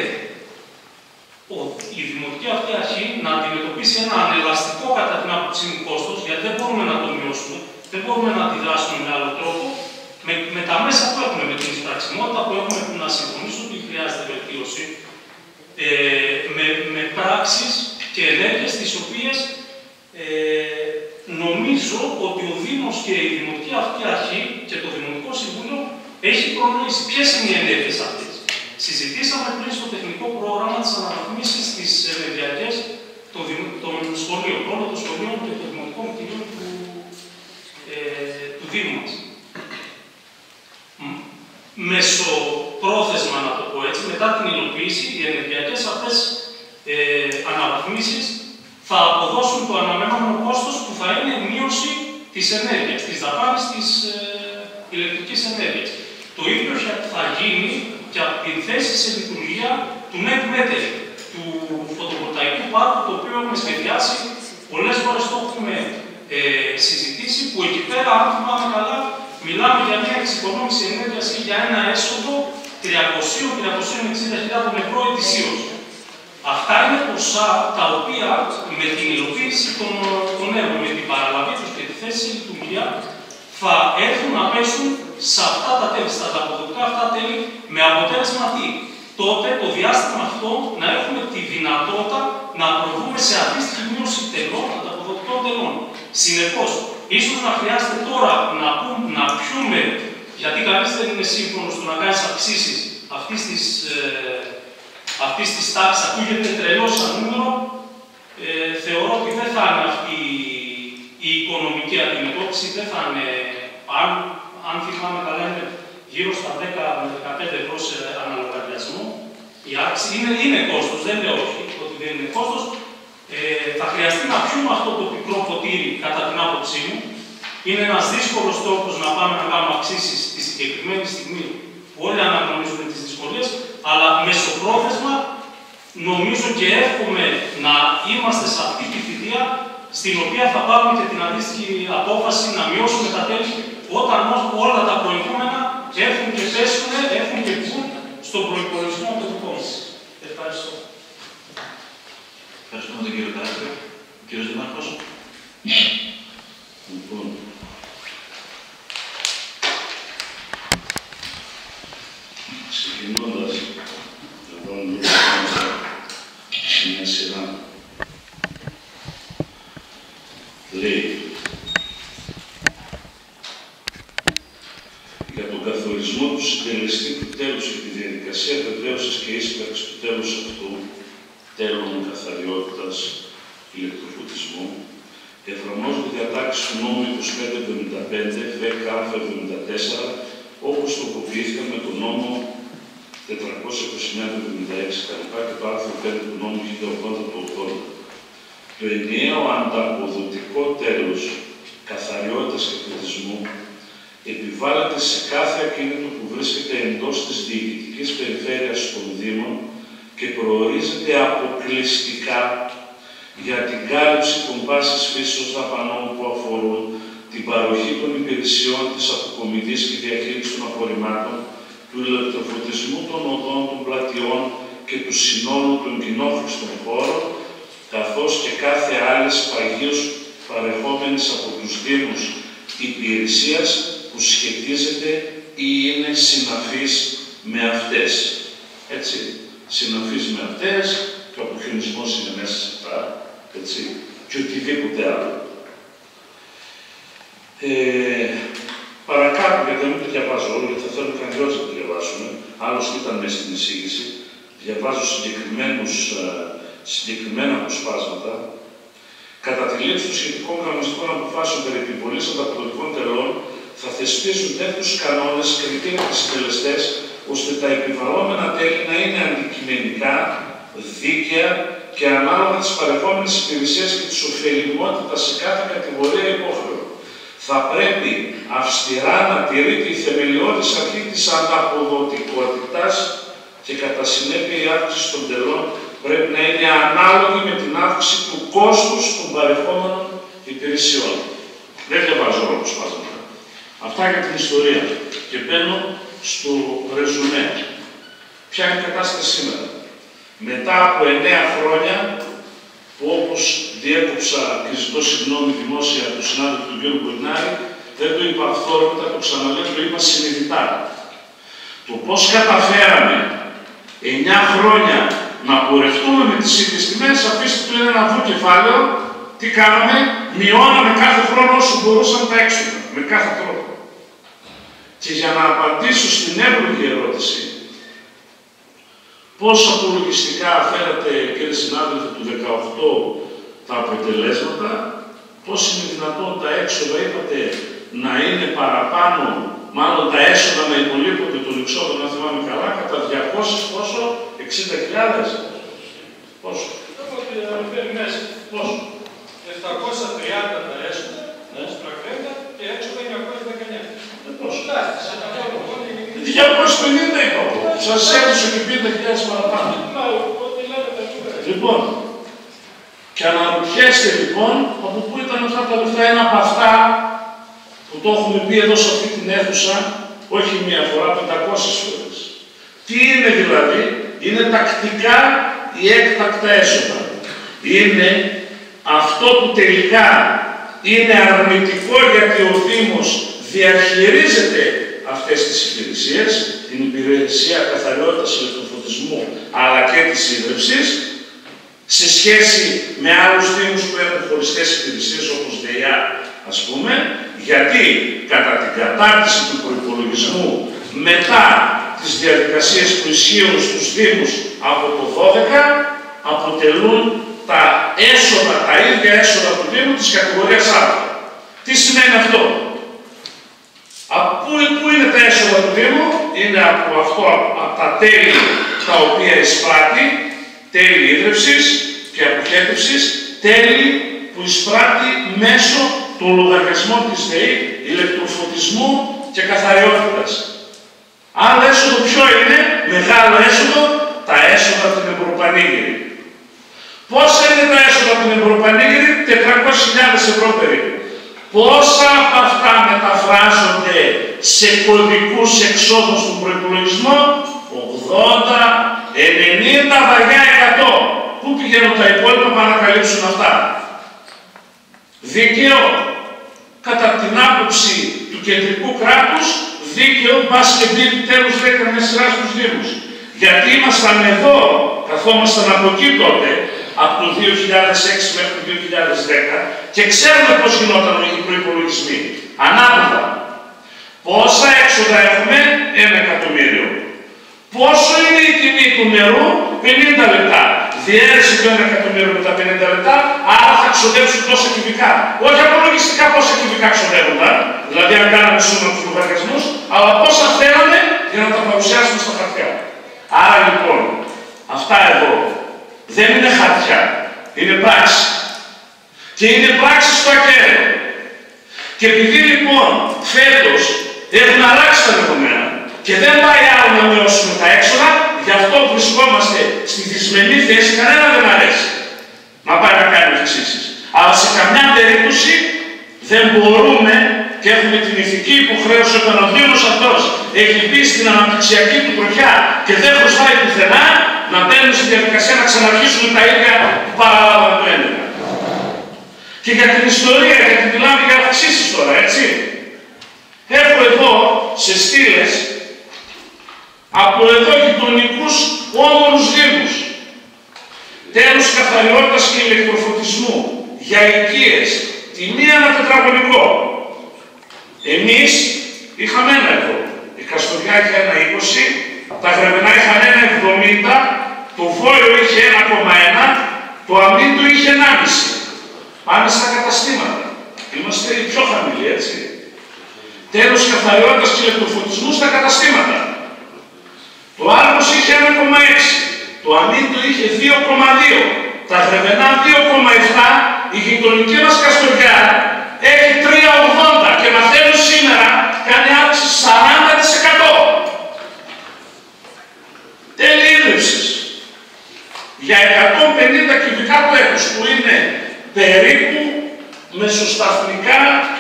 E: ο, η δημοτική αυτή αρχή να αντιμετωπίσει ένα ανελαστικό κατά την άποψή μου κόστος, γιατί δεν μπορούμε να το μειώσουμε, δεν μπορούμε να αντιδράσουμε με άλλο τρόπο, με, με τα μέσα που έχουμε, με την εισπραξιμότητα που έχουμε, που να συμφωνήσω ότι χρειάζεται βελτίωση, ε, με, με πράξεις και ενέργειες τις οποίες ε, νομίζω ότι ο Δήμος και η Δημοτική αυτή αρχή και το Δημοτικό Συμβούλιο έχει προνοήσει. Ποιες είναι οι ενέργειες αυτές. Συζητήσαμε πριν στο τεχνικό πρόγραμμα της αναβαθμίσης της ενεργειακές των, των σχολείων, όλων των σχολείων και των δημοτικών κτηρίων του, ε, του Δήμου μας. Μεσοπρόθεσμα, να το πω έτσι, μετά την υλοποίηση, οι ενεργειακές αυτές ε, αναβαθμίσεις θα αποδώσουν το αναμενόμενο κόστος που θα είναι μείωση της ενέργειας, της δαπάνης της ε, ηλεκτρικής ενέργειας. Το ίδιο θα γίνει και από την θέση σε λειτουργία του net metering, του φωτοβολταϊκού πάρκου, το οποίο έχουμε σχεδιάσει. Πολλές φορές το έχουμε ε, συζητήσει, που εκεί πέρα, αν θυμάμαι καλά, μιλάμε για μια εξοικονόμηση ενέργειας ή για ένα έσοδο τριακόσια με τριακόσια εξήντα χιλιάδες ευρώ ετησίως. Αυτά είναι ποσά τα οποία με την υλοποίηση των, των έργων, με την παραλαβή τους και τη θέση σε λειτουργία, θα έρθουν να πέσουν σε αυτά τα τέλη, στα ανταποδοτικά αυτά τέλη, με αποτέλεσμα τι. Τότε το διάστημα αυτό να έχουμε τη δυνατότητα να προβούμε σε αντίστοιχη μείωση τελών, Συνεπώς, ίσως να χρειάζεται τώρα να, πούμε, να πιούμε, γιατί κανείς δεν είναι σύμφωνος στο να κάνεις αυξήσεις αυτής της, ε, αυτής της τάξης, ακούγεται τρελό σαν νούμερο, ε, θεωρώ ότι δεν θα είναι αυτή η οικονομική αντιμετώπιση, δεν θα είναι, αν, αν θυμάμαι καλά, είναι γύρω στα δέκα με δεκαπέντε ευρώ σε αναλογαριασμό. Η άξη είναι, είναι κόστος, δεν λέω όχι ότι δεν είναι κόστος. Ε, θα χρειαστεί να πιούμε αυτό το πικρό ποτήρι, κατά την άποψή μου. Είναι ένας δύσκολος τρόπος να πάμε να κάνουμε αυξήσεις στη συγκεκριμένη στιγμή που όλοι αναγνωρίζουν τις δυσκολίες, αλλά μεσοπρόθεσμα νομίζω και εύχομαι να είμαστε σε αυτή τη θητεία στην οποία θα πάρουμε και την αντίστοιχη απόφαση να μειώσουμε τα τέλη όταν όλα τα προηγούμενα έχουν και πέσουν, έχουν και βγουν στον προϋπολογισμό του δικό μας. Ευχαριστώ.
B: Ευχαριστούμε τον κύριο Καράκη. Ο κύριος Δήμαρχος.
F: Λοιπόν, ξεκινώντας, θα βάλω λίγο σε μια σειρά. Λέει, για τον καθορισμό του συντελεστή του τέλους και τη διαδικασία βεβαίωσης και ίσπραξης του τέλους αυτού, τέλων καθαριότητας ηλεκτροφωτισμού, εφαρμόζονται διατάξεις του νόμου είκοσι πέντε εβδομήντα πέντε δέκα εβδομήντα τέσσερα, όπως τροποποιήθηκαν με τον νόμο τετρακόσια είκοσι εννέα εβδομήντα έξι και το άρθρο πέντε του νόμου χίλια ογδόντα του ογδόντα. Το ενιαίο ανταποδοτικό τέλος καθαριότητας και φωτισμού επιβάλλεται σε κάθε ακίνητο που βρίσκεται εντός της διοικητικής περιφέρειας των Δήμων και προορίζεται αποκλειστικά για την κάλυψη των πάσης φύσεως δαπανών που αφορούν την παροχή των υπηρεσιών της αποκομιδής και διαχείρισης των απορριμμάτων, του ηλεκτροφωτισμού των οδών, των πλατιών και του συνόλου των κοινόχρηστων χώρων, καθώς και κάθε άλλης παγίως παρεχόμενης από τους Δήμους υπηρεσίας που σχετίζεται ή είναι συναφής με αυτές. Έτσι, συναφής με αυτές, και ο αποχιονισμός είναι μέσα σε αυτά, έτσι, και οτιδήποτε άλλο. Ε, παρακάτω, γιατί δεν το διαβάζω όλο, γιατί θα θέλω κανένα να το διαβάσουμε, άλλωστε ήταν μέσα στην εισήγηση, διαβάζω συγκεκριμένους, συγκεκριμένα αποσπάσματα. Κατά τη λήψη των σχετικών κανονιστικών αποφάσεων περί επιβολής ανταποδοτικών τελών, θα θεσπίζουν τέτοιους κανόνες, κριτήρια και συντελεστές, ώστε τα επιβαλλόμενα τέλη να είναι αντικειμενικά, δίκαια και ανάλογα τις παρεχόμενες υπηρεσίες και της ωφελημότητας σε κάθε κατηγορία υπόχρεων. Θα πρέπει αυστηρά να τηρείται η θεμελιώδης αρχή της ανταποδοτικότητας και κατά συνέπεια η αύξηση των τελών πρέπει να είναι ανάλογη με την αύξηση του κόστους των παρεχόμενων υπηρεσιών. Δεν διαβάζω όλο σπάσματα. Αυτά για την ιστορία. Και μπαίνω στο ρεζουμέ. Ποια είναι η κατάσταση σήμερα. Μετά από εννέα χρόνια, που όπως διέκοψα και ζητώ συγγνώμη δημόσια του συνάδελφου του κ. Κουλινάρη, δεν το είπα αυθόρμητα, το ξαναλέω, το είπα συνειδητά. Το πώς καταφέραμε εννέα χρόνια να πορευτούμε με τις ίδιες τιμές, αφήστε του ένα βου κεφάλαιο, τι κάναμε, μειώναμε κάθε χρόνο όσο μπορούσαμε τα έξοδα, με κάθε τρόπο. Και για να απαντήσω στην εύλογη ερώτηση, πώς απολογιστικά φέρατε, κύριε συνάδελφε, του δεκαοκτώ τα αποτελέσματα, πώς είναι δυνατόν τα έξοδα, είπατε, να είναι παραπάνω, μάλλον τα έσοδα να υπολείπονται των εξόδων, να θυμάμαι καλά, κατά διακόσιες πόσο, εξήντα χιλιάδες. Πόσο. Πόσο.
C: επτακόσια τριάντα τα έσοδα, στρακρέντα και έξοδα εννιακόσια δεκαεννέα.
F: Πόσο. διακόσια πενήντα είπα εγώ. Σας έδωσα και πενήντα χιλιάδες παραπάνω. Λοιπόν, και αναρωτιέστε λοιπόν από πού ήταν αυτά τα λεφτά. Ένα από αυτά που το έχουμε πει εδώ σε αυτή την αίθουσα, όχι μία φορά, πεντακόσιες φορές. Τι είναι δηλαδή, είναι τακτικά ή έκτακτα έσοδα. Είναι αυτό που τελικά είναι αρνητικό γιατί ο Δήμος διαχειρίζεται αυτές τις υπηρεσίες, την υπηρεσία καθαριότητας ηλεκτροφωτισμού αλλά και της ίδρυψης, σε σχέση με άλλους δήμους που έχουν χωριστές υπηρεσίες όπως ΔΕΙΑ, ας πούμε, γιατί κατά την κατάρτιση του προϋπολογισμού μετά τις διαδικασίες που ισχύουν στους δήμους από το δώδεκα αποτελούν τα έσοδα, τα ίδια έσοδα του Δήμου της κατηγορίας Α. Τι σημαίνει αυτό? Από πού είναι τα έσοδα του Δήμου? Είναι από, αυτό, από τα τέλη τα οποία εισπράττει, τέλη ίδρυυσης και αποχέτευσης, τέλη που εισπράττει μέσω των λογαριασμών της ΔΕΗ, ηλεκτροφωτισμού και καθαριότητας. Άλλο έσοδο ποιο είναι? Μεγάλο έσοδο, τα έσοδα από την Ευρωπανήγυρη. Πόσα είναι τα έσοδα από την Ευρωπανήγυρη? τετρακόσιες χιλιάδες ευρώ περίπου. Πόσα από αυτά μεταφράζονται σε κωδικούς εξόδους του προϋπολογισμού? ογδόντα, ενενήντα, βαριά εκατό. Πού πηγαίνουν τα υπόλοιπα para να καλύψουν αυτά? Δίκαιο, κατά την άποψη του κεντρικού κράτους, δίκαιο, μπας και μπει επιτέλους δέκα μια σειρά στους Δήμους. Γιατί ήμασταν εδώ, καθόμασταν από εκεί τότε, από το δύο χιλιάδες έξι μέχρι το δύο χιλιάδες δέκα και ξέρουμε πώς γινόταν οι προϋπολογισμοί. Ανάποδα. Πόσα έξοδα έχουμε? Ένα εκατομμύριο. Πόσο είναι η τιμή του νερού? πενήντα λεπτά. Διέρεση το ένα εκατομμύριο με τα πενήντα λεπτά, άρα θα ξοδέψουν τόσα κυβικά. Όχι απολογιστικά πόσα κυβικά ξοδεύονταν, δηλαδή αν κάναμε σούμα τους λογαριασμούς, αλλά πόσα θέλαμε για να τα παρουσιάσουμε στα χαρτιά. Άρα λοιπόν, αυτά εδώ δεν είναι χαρτιά, είναι πράξη. Και είναι πράξη στο ακέραιο. Και επειδή λοιπόν φέτος έχουν αλλάξει τα δεδομένα και δεν πάει άλλο να μειώσουμε τα έξοδα, γι' αυτό βρισκόμαστε στη δυσμενή θέση, κανένα δεν αρέσει να πάει να κάνει αυξήσεις. Αλλά σε καμιά περίπτωση δεν μπορούμε και έχουμε την ηθική υποχρέωση όταν ο Δήμος αυτός έχει μπει στην αναπτυξιακή του τροχιά και δεν χρωστάει πουθενά, να μπαίνουν στη διαδικασία να ξαναρχίσουν τα ίδια που παραλάβαμε το έντεκα. Και για την ιστορία, γιατί μιλάμε για αυξήσεις τώρα, έτσι. Έχω εδώ σε στήλες από εδώ γειτονικούς όμορους Δήμους. Τέλος καθαριότητας και ηλεκτροφωτισμού για οικίες, τη μία ένα τετραγωνικό. Εμείς είχαμε ένα εδώ. Η Καστοριά είχε ένα είκοσι, τα Γρεβενά είχαν ένα εβδομήντα, το Βόλιο είχε ένα κόμμα ένα, το Αμύντο είχε ενάμιση. Πάμε στα καταστήματα. Είμαστε οι πιο χαμηλοί, έτσι. Τέλος καθαριότητας και ηλεκτροφωτισμού στα καταστήματα. Το Άργος είχε ένα κόμμα έξι, το Αμύντο είχε δύο κόμμα δύο, τα Γρεβενά δύο κόμμα επτά, η γειτονική μας Καστοριά έχει τρία κόμμα ογδόντα και μαθαίνω σήμερα κάνει αύξηση σαράντα τοις εκατό. Τέλη ίδρυυσης. Για εκατόν πενήντα κυβικά του έτους που είναι περίπου μεσοσταθμικά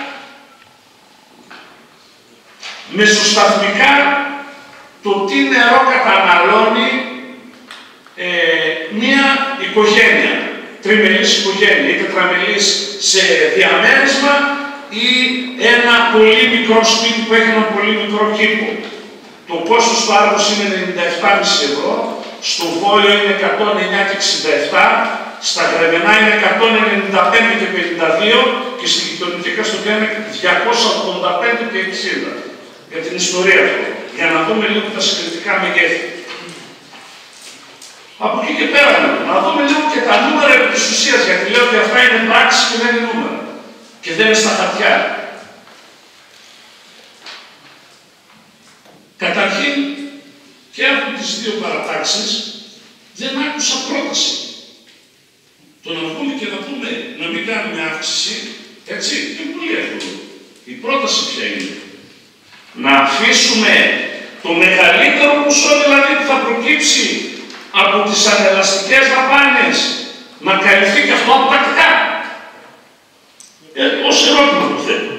F: μεσοσταθμικά το τι νερό καταναλώνει ε, μία οικογένεια, τριμελής οικογένεια ή τετραμελής σε διαμέρισμα ή ένα πολύ μικρό σπίτι που έχει ένα πολύ μικρό κήπο. Το κόστος του Άργους είναι ενενήντα επτά κόμμα πέντε ευρώ, στο Βόλιο είναι εκατόν εννιά και εξήντα επτά, στα Γρεβενά είναι εκατόν ενενήντα πέντε και πενήντα δύο και στη γειτονική Καστοριά είναι διακόσια ογδόντα πέντε και εξήντα. Για την ιστορία του, για να δούμε λίγο τα συγκριτικά μεγέθη. Από εκεί και πέρα, να δούμε λίγο και τα νούμερα επί της ουσίας, γιατί λέω ότι αυτά είναι πράξεις και δεν είναι νούμερα. Και δεν είναι στα χαρτιά. Καταρχήν, και από τις δύο παρατάξεις, δεν άκουσα πρόταση. Το να βγούμε και να πούμε να μην κάνουμε αύξηση, έτσι, είναι πολύ εύκολο. Η πρόταση ποια είναι? Να αφήσουμε το μεγαλύτερο ποσό δηλαδή που θα προκύψει από τις ανελαστικές δαπάνες να καλυφθεί και αυτό αποτακτικά. Ε, ως ερώτημα που θέλω.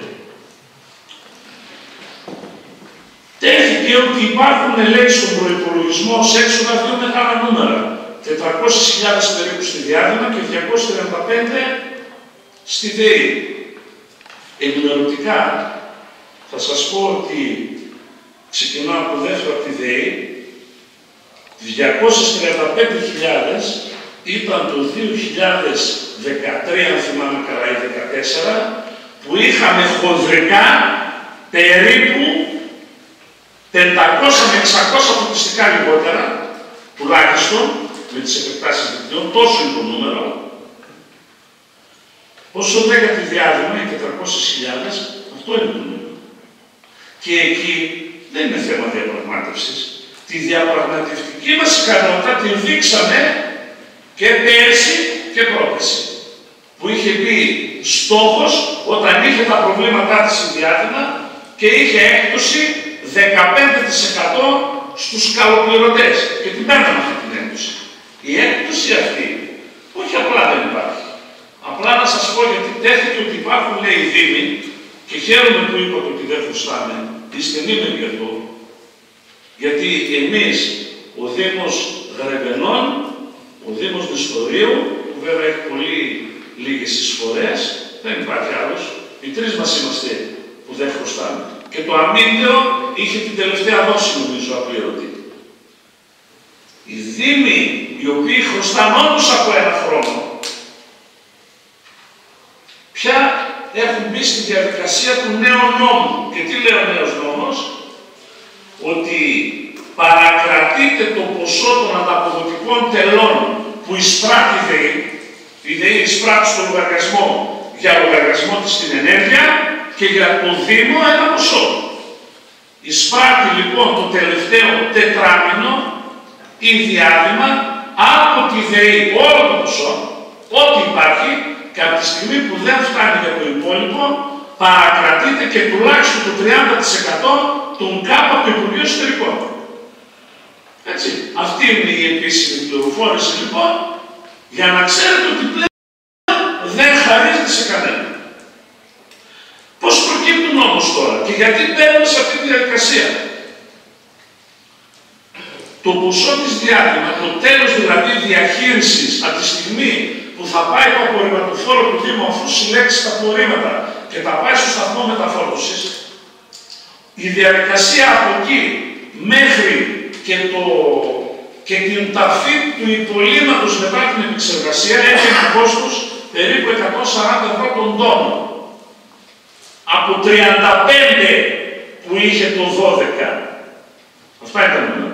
F: Τέθηκε ότι υπάρχουν, λέει, στον προϋπολογισμό σε έξοδα δύο μεγάλα νούμερα. τετρακόσιες χιλιάδες περίπου στη Διάδημα και διακόσιες τριάντα πέντε στη ΔΕΗ. Ενημερωτικά, θα σας πω ότι ξεκινάω από το δεύτερο από τη ΔΕΗ, διακόσιες τριάντα πέντε χιλιάδες ήταν το δύο χιλιάδες δεκατρία, αν θυμάμαι καλά, ή δεκατέσσερα, που είχαμε χονδρικά περίπου πεντακόσια με εξακόσια φωτιστικά λιγότερα, τουλάχιστον, με τις επεκτάσεις δικτύων, τόσο είναι το νούμερο. Όσο λέγα τη διάδημα, οι τετρακόσιες χιλιάδες, αυτό είναι το νούμερο. Και εκεί δεν είναι θέμα διαπραγμάτευσης. Τη διαπραγματευτική μας ικανότητα την δείξαμε και πέρσι και πρόπερσι. Που είχε μπει στόχος όταν είχε τα προβλήματά της η διάδημα και είχε έκπτωση δεκαπέντε τοις εκατό στους καλοπληρωτές. Και την παίρναμε αυτή την έκπτωση. Η έκπτωση αυτή, όχι απλά δεν υπάρχει. Απλά να σας πω γιατί τέθηκε ότι υπάρχουν, λέει, δήμοι, και χαίρομαι που είπατε ότι δεν χρωστάμε, είστε νήμεροι γι' αυτό. Γιατί εμείς, ο Δήμος Γρεβενών, ο Δήμος Νεστορίου, που βέβαια έχει πολύ λίγες εισφορές, δεν υπάρχει άλλος, οι τρεις μας είμαστε που δεν χρωστάμε. Και το Αμύντεο είχε την τελευταία δόση, νομίζω, απλήρωτη. Οι Δήμοι, οι οποίοι χρωστάνε όντως από ένα χρόνο, πια έχουν μπει στη διαδικασία του νέου νόμου. Και τι λέει ο νέος νόμος? Ότι παρακρατείται το ποσό των ανταποδοτικών τελών που εισπράττει η ΔΕΗ, η ΔΕΗ εισπράττει στο λογαριασμό για λογαριασμό της στην ενέργεια και για το Δήμο ένα ποσό. Εισπράττει λοιπόν το τελευταίο τετράμινο ή διάδημα από τη ΔΕΗ όλο το ποσό, ό,τι υπάρχει, και από τη στιγμή που δεν φτάνει για το υπόλοιπο, παρακρατείται και τουλάχιστον το τριάντα τοις εκατό των ΚΑΠ από το Υπουργείο Εσωτερικών. Έτσι. Αυτή είναι η επίσημη πληροφόρηση λοιπόν, για να ξέρετε ότι πλέον δεν χαρίζεται σε κανένα. Πώς προκύπτουν όμως τώρα και γιατί μπαίνουμε σε αυτή τη διαδικασία? Το ποσό της διάδημα, το τέλος δηλαδή διαχείρισης από τη στιγμή που θα πάει το απορριμματοφόρο του Δήμου, αφού συλλέξει τα απορρίμματα και τα πάει στο σταθμό μεταφόρτωσης, η διαδικασία από εκεί μέχρι και, το, και την ταφή του υπολείμματος μετά την επεξεργασία έχει ένα κόστος περίπου εκατόν σαράντα ευρώ τον τόνο. Από τριάντα πέντε που είχε το δώδεκα. Αυτά ήταν νούμερα.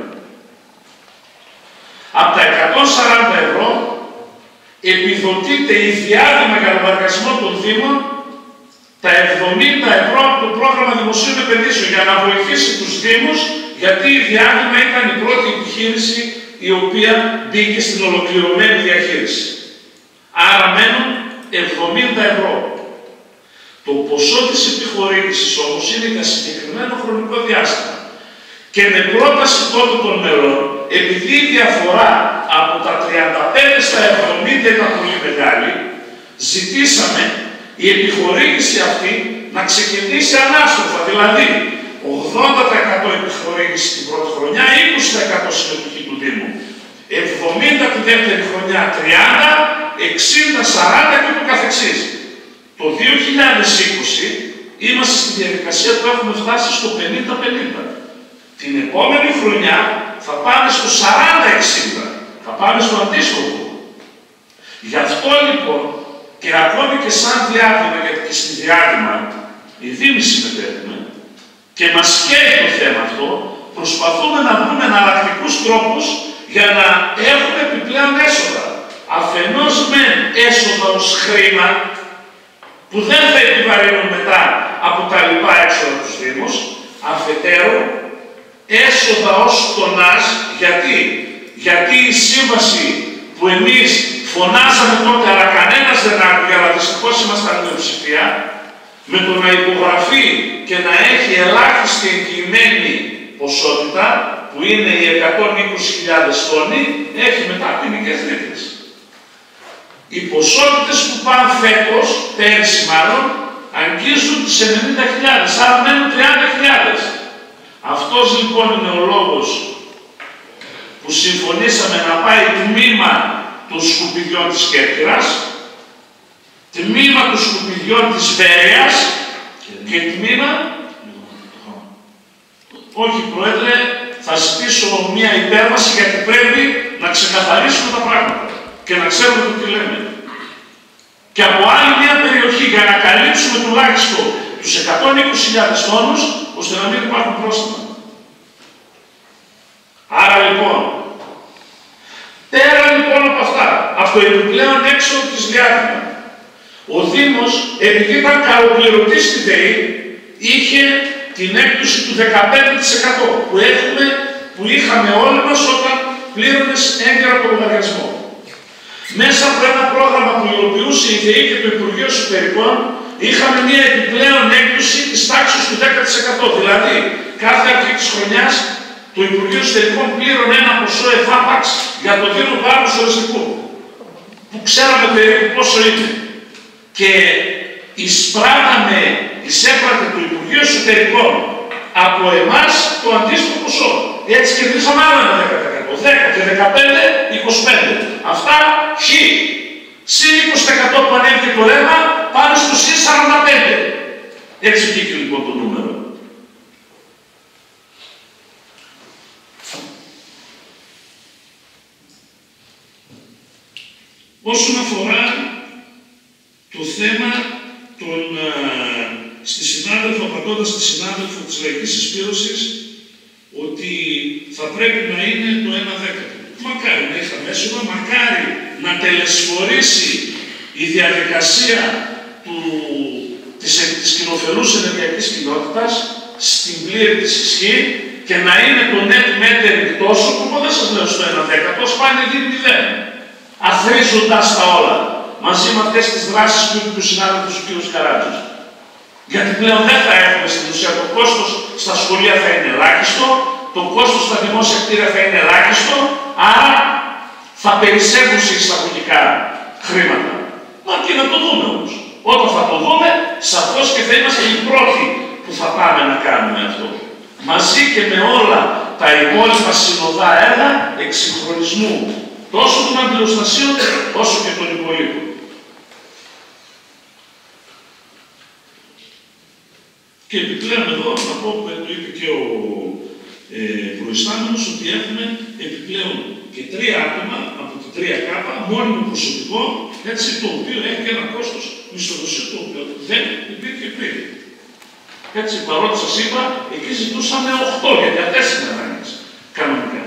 F: Από τα εκατόν σαράντα ευρώ επιδοτείται η διάδημα για λογαριασμό των Δήμων τα εβδομήντα ευρώ από το πρόγραμμα δημοσίων επενδύσεων για να βοηθήσει τους Δήμους, γιατί η διάδημα ήταν η πρώτη επιχείρηση η οποία μπήκε στην ολοκληρωμένη διαχείριση. Άρα μένουν εβδομήντα ευρώ. Το ποσό της επιχορήγησης όμως είναι για συγκεκριμένο χρονικό διάστημα. Και με πρόταση τότε των μελών, επειδή η διαφορά από τα τριάντα πέντε στα εβδομήντα ήταν πολύ μεγάλη, ζητήσαμε η επιχορήγηση αυτή να ξεκινήσει ανάστροφα, δηλαδή ογδόντα τοις εκατό επιχορήγηση την πρώτη χρονιά, είκοσι τοις εκατό συμμετοχή του Δήμου, εβδομήντα τη δεύτερη χρονιά, τριάντα, εξήντα, σαράντα και το καθεξής. Το δύο χιλιάδες είκοσι είμαστε στη διαδικασία που έχουμε φτάσει στο πενήντα πενήντα. Την επόμενη χρονιά θα πάμε στο σαράντα εξήντα. Θα πάμε στο αντίστοιχο. Γι' αυτό λοιπόν και ακόμη και σαν διάδημα, γιατί και στη διάδημα οι Δήμοι συμμετέχουμε και μας καίει το θέμα αυτό, προσπαθούμε να βρούμε εναλλακτικούς τρόπους για να έχουμε επιπλέον έσοδα. Αφενός μεν έσοδα ως χρήμα, που δεν θα επιβαρύνουν μετά από τα λοιπά έξοδα τους Δήμους, αφετέρου έσοδα ως τονάζ, γιατί, γιατί η σύμβαση που εμείς φωνάζαμε τότε, αλλά κανένας δεν άκουγε, αλλά δυστυχώς ήμασταν μειοψηφία, με το να υπογραφεί και να έχει ελάχιστη εγγυημένη ποσότητα, που είναι οι εκατόν είκοσι χιλιάδες τόνοι, έχει μετά ποινικές ρήτρες. Οι ποσότητες που πάνε φέτος, πέρυσι μάλλον, αγγίζουν τις ενενήντα χιλιάδες, άρα μένουν τριάντα χιλιάδες. Αυτός λοιπόν είναι ο λόγος που συμφωνήσαμε να πάει τμήμα των σκουπιδιών της Κέρκυρας, τμήμα των σκουπιδιών της Βέρειας και τμήμα... Όχι, Πρόεδρε, θα ζητήσω μία υπέρβαση γιατί πρέπει να ξεκαθαρίσουμε τα πράγματα. και να ξέρουμε το τι λέμε. Και από άλλη μια περιοχή για να καλύψουμε τουλάχιστον τους εκατόν είκοσι χιλιάδες τόνους, ώστε να μην υπάρχουν πρόστιμα. Άρα λοιπόν, πέρα λοιπόν από αυτά, από το επιπλέον έξοδο της διάδημα, ο Δήμος, επειδή ήταν καλοπληρωτής στη ΔΕΗ, είχε την έκπτωση του δεκαπέντε τοις εκατό που, έχουμε, που είχαμε όλοι μας όταν πλήρωνες έγκαιρα το λογαριασμό. Μέσα από ένα πρόγραμμα που υλοποιούσε η ΔΕΗ και το Υπουργείο Εσωτερικών, είχαμε μια επιπλέον έκπτωση της τάξης του δέκα τοις εκατό. Δηλαδή, κάθε αρχή της χρονιάς, το Υπουργείο Εσωτερικών πλήρωνε ένα ποσό εφάπαξ για το Δήμο Βάρους Οριστικού, που ξέραμε περίπου πόσο είναι. Και εισπράγαμε, εισέπρατε το Υπουργείο Εσωτερικών από εμάς το αντίστοιχο ποσό. Έτσι κερδίσαμε άλλο ένα δέκα τοις εκατό. δέκα και δεκαπέντε, είκοσι πέντε. Αυτά χ. Συν είκοσι τοις εκατό που ανέβηκε το ρεύμα, πάμε στο συν σαράντα πέντε. Έτσι βγήκε λοιπόν το νούμερο. Όσον αφορά το θέμα των, α, στη συνάδελφο, απαντώντας στη συνάδελφο της Λαϊκής Συσπήρωσης, ότι θα πρέπει να είναι το ένα δέκατο. Μακάρι να είχαμε έσοδα, μακάρι να τελεσφορήσει η διαδικασία του, της, της κοινοφελούς ενεργειακής κοινότητας στην πλήρη της ισχύ και να είναι το net metering τόσο που δεν σας λέω στο ένα δέκατο, σπάνια δίνει μηδέν. Αθροίζοντας τα όλα, μαζί με αυτές τις δράσεις που είπε του συνάδελφου ο κ. Καράτζης. Γιατί πλέον δεν θα έχουμε στην ουσία το κόστος στα σχολεία θα είναι ελάχιστο, το κόστος στα δημόσια κτίρια θα είναι ελάχιστο, άρα θα περισσεύουν σε εισαγωγικά χρήματα. Μα και να το δούμε όμως. Όταν θα το δούμε, σαφώς και θα είμαστε οι πρώτοι που θα πάμε να κάνουμε αυτό. Μαζί και με όλα τα υπόλοιπα συνοδά έργα εξυγχρονισμού τόσο των αντιλοστασίων όσο και των υπολείπων. Και επιπλέον εδώ, να πω που το είπε και ο ε, προϊστάμενος, ότι έχουμε επιπλέον και τρία άτομα από τη τρία κάπα, μόνιμο προσωπικό, έτσι, το οποίο έχει και ένα κόστος μισθοδοσίου, το οποίο δεν υπήρχε πριν. Έτσι, παρότι σας είπα, εκεί ζητούσαμε οκτώ, γιατί αυτές είναι ανάγκες, κανονικά.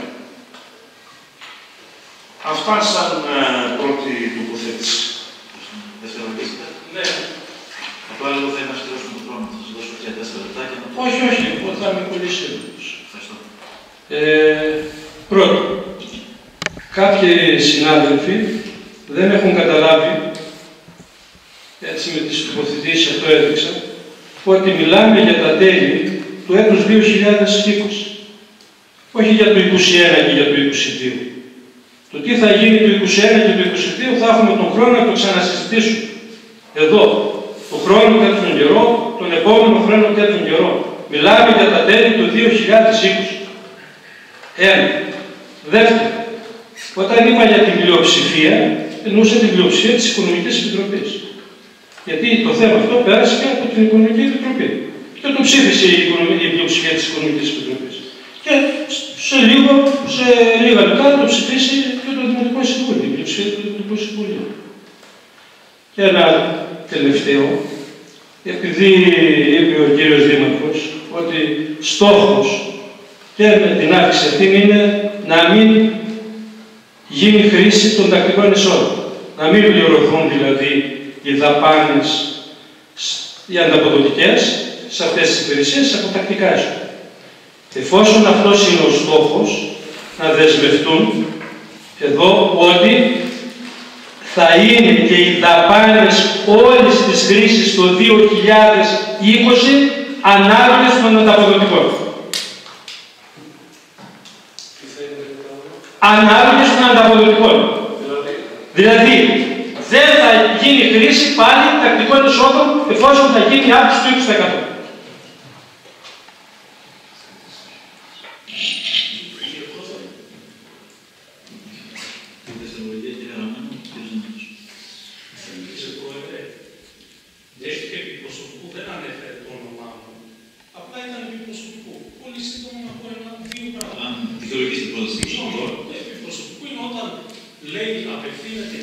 F: Αυτά σαν uh, πρώτη τοποθέτηση.
B: Δεν θέλω να πείτε.
F: Ναι.
B: Απλά λίγο θα είμαστε στον χρόνο. Θα σας δώσω πια τέσσερα λεπτάκια.
C: Όχι, όχι, εγώ θα είμαι πολύ σύντομος.
B: Ευχαριστώ.
C: Ε, πρώτον, κάποιοι συνάδελφοι δεν έχουν καταλάβει, έτσι με τις τοποθετήσεις αυτό έδειξα, ότι μιλάμε για τα τέλη του έτους δύο χιλιάδες είκοσι. Όχι για το είκοσι ένα και για το είκοσι δύο. Το τι θα γίνει το είκοσι ένα και το είκοσι δύο θα έχουμε τον χρόνο να το ξανασυζητήσουμε. Εδώ. Το χρόνο και τον καιρό, τον επόμενο χρόνο και τον καιρό. Μιλάμε για τα τέλη του δύο χιλιάδες είκοσι. Ένα. Δεύτερο. Όταν είπα για την πλειοψηφία, εννοούσα την πλειοψηφία της Οικονομικής Επιτροπής. Γιατί το θέμα αυτό πέρασε και από την Οικονομική Επιτροπή. Και το ψήφισε η, η πλειοψηφία της Οικονομικής Επιτροπής. Και σε, λίγο, σε λίγα λεπτά το ψηφίσει και το Δημοτικό Συμβούλιο, η πλειοψηφία του Δημοτικού Συμβουλίου. Και ένα τελευταίο, επειδή είπε ο κύριος Δήμαρχος ότι στόχος και με την αύξηση αυτή είναι να μην γίνει χρήση των τακτικών εισόδων. Να μην πληρωθούν δηλαδή οι δαπάνες, οι ανταποδοτικές σε αυτές τις υπηρεσίες από τακτικά έσοδα. Εφόσον αυτός είναι ο στόχος, να δεσμευτούν εδώ ότι θα είναι και οι δαπάνες όλης της χρήσης το δύο χιλιάδες είκοσι ανάλογες των ανταποδοτικών. Ανάλογες των ανταποδοτικών. Δηλαδή, δεν θα γίνει χρήση πάλι τακτικών εισόδων εφόσον θα γίνει αύξηση του είκοσι τοις εκατό.
E: Προσωπικού είναι όταν λέει απευθύνεται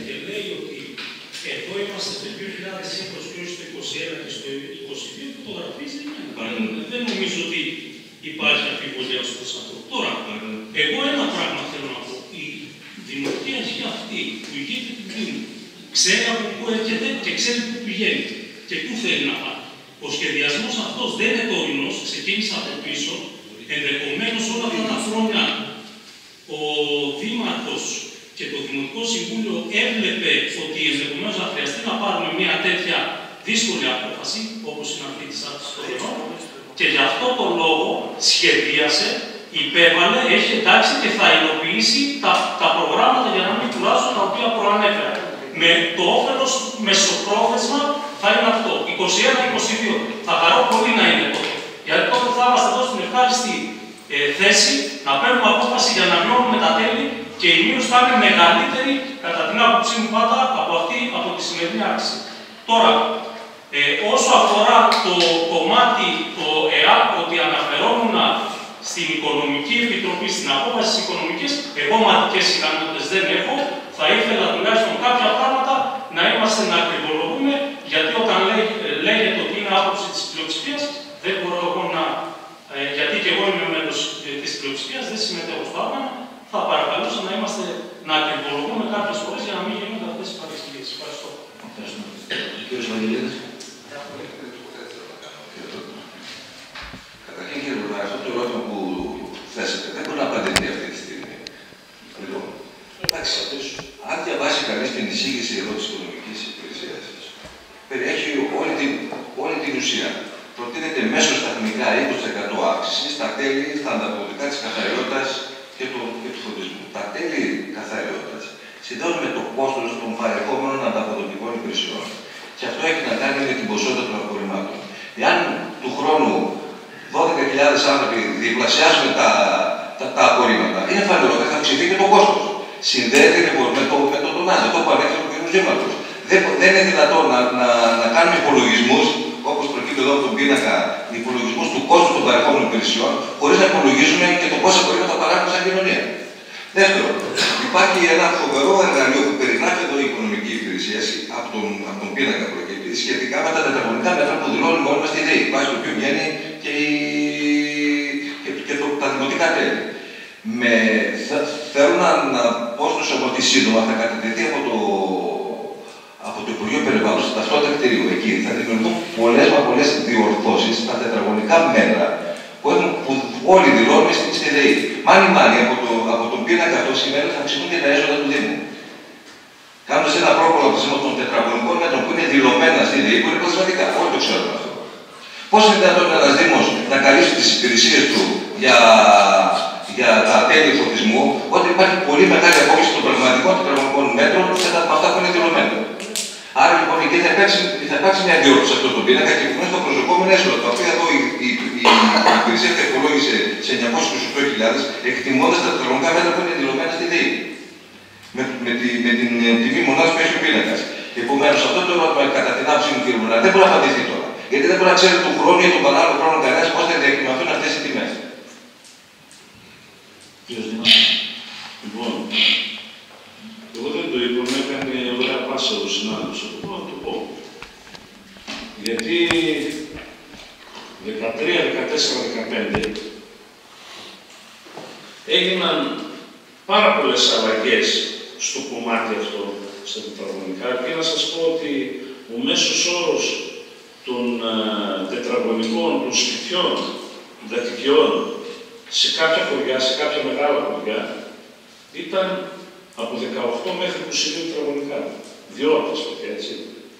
E: είμαστε το δύο χιλιάδες είκοσι και όχι στο είκοσι ένα και στο είκοσι δύο, φωτογραφίζει. Δεν νομίζω ότι υπάρχει αμφιβολία ως προς αυτό. Τώρα, εγώ ένα πράγμα θέλω να πω. Η δημοτική αρχή αυτή που ηγείται του Δήμου ξέρει από πού έρχεται και ξέρει πού πηγαίνει και πού θέλει να πάει. Ο σχεδιασμός αυτός δεν είναι τωρινός, ξεκίνησε από πίσω. Ενδεχομένως όλα αυτά τα χρόνια ο Δήμαρχος και το Δημοτικό Συμβούλιο έβλεπε ότι ενδεχομένως θα χρειαστεί να πάρουμε μια τέτοια δύσκολη απόφαση, όπως είναι αυτή της άφησης των δρόμων, και γι' αυτό το λόγο σχεδίασε, υπέβαλε, έχει εντάξει και θα υλοποιήσει τα, τα προγράμματα για να μην κουράσουν τα οποία προανέφερα. Με το όφελος μεσοπρόθεσμα θα είναι αυτό, είκοσι ένα είκοσι δύο. Θα χαρώ πολύ να είναι τότε. Γιατί τότε θα είμαστε εδώ στην ευχάριστη ε, θέση να παίρνουμε απόφαση για να μειώνουμε τα τέλη και η μείωση θα είναι μεγαλύτερη, κατά την άποψή μου πάντα, από αυτή από τη σημερινή άξη. Τώρα, ε, όσο αφορά το κομμάτι, το ΕΑΠ, ότι αναφερόμουν στην Οικονομική Επιτροπή, στην απόφαση της Οικονομικής, εγώ μαθητικές ικανότητες δεν έχω. Θα ήθελα τουλάχιστον κάποια πράγματα να είμαστε να ακριβολογούμε, γιατί όταν λέ, λέγεται ότι είναι άποψη της πλειοψηφίας, δεν μπορώ εγώ να. Ε, γιατί και εγώ είμαι μέλος της πλειοψηφίας, δεν συμμετέχω στο άργανο. Θα παρακαλούσα να είμαστε να ακριβολογούμε κάποιες φορές για να μην γίνονται αυτές τις παρεξηγήσεις. Ευχαριστώ.
B: Κύριος Βαγγελίδης.
G: Καταρχήν, κύριε Βουλευτά, αυτό το ερώτημα που θέσατε δεν μπορεί να απαντηθεί αυτή τη στιγμή. Λοιπόν, εντάξει, αν διαβάσει κανείς την εισήγηση εδώ της Οικονομικής Υπηρεσίας, περιέχει όλη την, όλη την ουσία. Προτείνεται μέσω σταθμικά είκοσι τοις εκατό αύξηση στα τέλη, στα ανταποδοτικά της καθαριότητας και του, και του φωτισμού. Τα τέλη καθαριότητας συνδέονται με το κόστος των παρεχόμενων ανταποδοτικών υπηρεσιών. Και αυτό έχει να κάνει με την ποσότητα των απορριμμάτων. Εάν του χρόνου δώδεκα χιλιάδες άνθρωποι διπλασιάσουν τα, τα, τα απορρίμματα, είναι φανερό ότι θα αυξηθεί και το κόστος. Συνδέεται και με το, με το τονάζ, αυτό που ανέφερε ο κ. Δήμαρχος. Δεν, δεν είναι δυνατόν να, να, να κάνουμε υπολογισμούς, όπως προκύπτει εδώ από τον πίνακα, υπολογισμούς του κόστου των παρεχόμενων υπηρεσιών, χωρίς να υπολογίζουμε και το πόσα απορρίμματα παράγουμε σαν κοινωνία. Δεύτερον, υπάρχει ένα φοβερό εργαλείο που περιγράφει εδώ η Οικονομική Υπηρεσία, από τον, από τον πίνακα προκύπτει, σχετικά με τα τετραγωνικά μέτρα που δηλώνουν μόνοι μας τη ΔΕΗ, βάσει το οποίο βγαίνει και, η, και, και το, τα δημοτικά τέλη. Με, θα, θέλω να, να πω στο σώμα ότι σύντομα θα κατατεθεί από το, από το Υπουργείο Περιβάλλοντος στα ταυτότητα κτηρίου. Εκεί θα δημιουργηθούν πολλές μα πολλές διορθώσεις στα τετραγωνικά μέτρα που, έχουν, που όλοι δηλώνουμε στη ΔΕΗ. Μάνι μάνι από, το, από τον πίνακα αυτό σήμερα θα αυξηθούν και τα έσοδα του Δήμου. Κάνοντας ένα προπολογισμό των τετραγωνικών μέτρων που είναι δηλωμένα στη ΔΕΗ, που είναι πλασματικά. Όλοι το ξέρουμε αυτό. Πώς είναι δυνατόν ένας Δήμος να καλύψει τις υπηρεσίες του για, για τα τέλη φωτισμού, όταν υπάρχει πολύ μεγάλη απόκληση των πραγματικών τετραγωνικών μέτρων με αυτά που είναι δηλωμένα. Άρα λοιπόν εκεί θα υπάρξει, θα υπάρξει μια διόρθωση σε αυτό το πίνακα και επομένως το προσδοκόμενο έσοδο, το οποίο εδώ η, η, η, η υπηρεσία θα υπολόγισε σε εννιακόσιες είκοσι οκτώ χιλιάδες, εκτιμώντας τα τετραγωνικά μέτρα που είναι δηλωμένα στη ΔΕΗ. Με, με, τη, με την τιμή μονάδας που έχει ο πίνακας. Επομένως, αυτό το ερώτημα κατά την άποψή μου, κύριε Μουνάρη, δεν μπορεί να απαντηθεί τώρα. Γιατί δεν μπορεί να ξέρει τον χρόνο ή τον παράλληλο χρόνο κανένας πώς θα διακυμαθούν αυτές οι τιμές.
B: Κύριος Δημάρχος.
F: Λοιπόν, εγώ δεν το είπα, με έκανε ωραία πάσα ο συνάδελφος, αυτό μπορώ να το πω. Γιατί δεκατρία, δεκατέσσερα, δεκαπέντε έγιναν πάρα πολλές αλλαγές στο κομμάτι αυτό, στα τετραγωνικά. Και να σας πω ότι ο μέσος όρος των uh, τετραγωνικών, των σπιτιών, των κατοικιών, σε κάποια χωριά, σε κάποια μεγάλα χωριά, ήταν από δεκαοκτώ μέχρι είκοσι δύο τετραγωνικά. Διόρτα σπίτια, έτσι.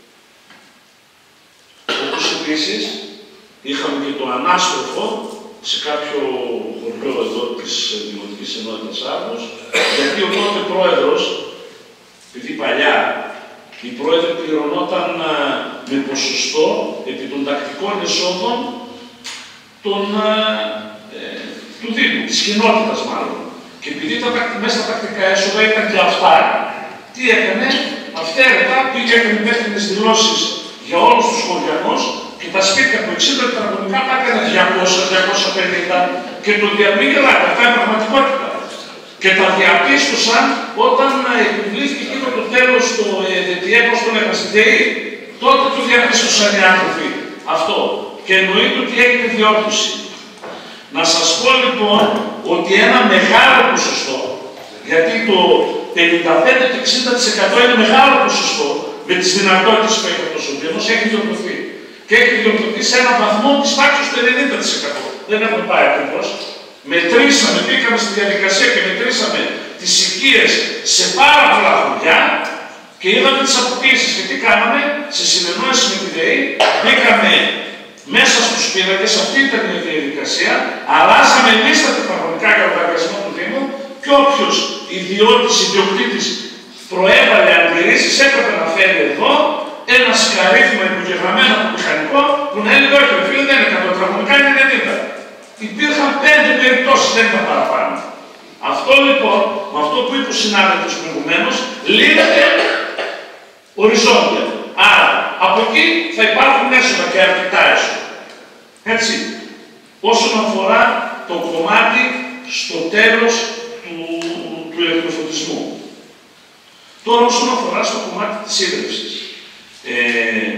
F: Όπως επίσης, είχαμε και το ανάστροφο σε κάποιο χωριό εδώ της Δημοτικής Ενότητας Άρμος, γιατί ο τότε πρόεδρος, επειδή παλιά η πρόεδροι πληρωνόταν με ποσοστό επί των τακτικών εσόδων των, ε, του Δήμου, της κοινότητας μάλλον. Και επειδή τα, μέσα στα τακτικά έσοδα ήταν και αυτά, τι έκανε, αυθαίρετα πήγε έκανε υπεύθυνες δηλώσεις για όλους τους χωριανούς και τα σπίτια από εξήντα τετραγωνικά τα έκανε διακόσια με διακόσια πενήντα και το διαμήγελα, αυτά είναι πραγματικότητα. Και τα διαπίστωσαν όταν επιβλήθηκε εκείνο το τέλος το ΔΤΕ, πώς το λέγανε, στη ΔΕΗ, τότε το διαπίστωσαν οι άνθρωποι αυτό. Και εννοείται ότι έγινε διόρθωση. Να σας πω λοιπόν ότι ένα μεγάλο ποσοστό, γιατί το πενήντα πέντε με εξήντα τοις εκατό είναι μεγάλο ποσοστό με τις δυνατότητες που έχει αυτός ο Δήμος, έχει διορθωθεί. Και έχει διορθωθεί σε έναν βαθμό της τάξης του ενενήντα τοις εκατό. Δεν έχουμε πάει ακριβώς. Μετρήσαμε, μπήκαμε στη διαδικασία και μετρήσαμε τις οικίες σε πάρα πολλά χωριά και είδαμε τις αποκλήσεις. Και τι κάναμε, σε συνεννόηση με τη ΔΕΗ, μπήκαμε μέσα στους πίνακες, αυτή ήταν η διαδικασία, αλλάζαμε εμείς τα τετραγωνικά για λογαριασμό του Δήμου και όποιος ιδιώτης, ιδιοκτήτης προέβαλε αντιρρήσεις έπρεπε να φέρει εδώ ένα σκαρίφημα υπογεγραμμένο από το μηχανικό που να έλεγε όχι, φίλε δεν είναι εκατό τετραγωνικά, είναι ενενήντα. Υπήρχαν πέντε περιπτώσεις, δεν ήταν παραπάνω. Αυτό λοιπόν, με αυτό που είπε ο συνάδελφος προηγουμένως, λύνεται οριζόντια. Άρα, από εκεί θα υπάρχουν έσοδα και αρκετά έσοδα. Έτσι, όσον αφορά το κομμάτι στο τέλος του, του ηλεκτροφωτισμού. Τώρα, όσον αφορά στο κομμάτι της ίδρυυσης. Ε,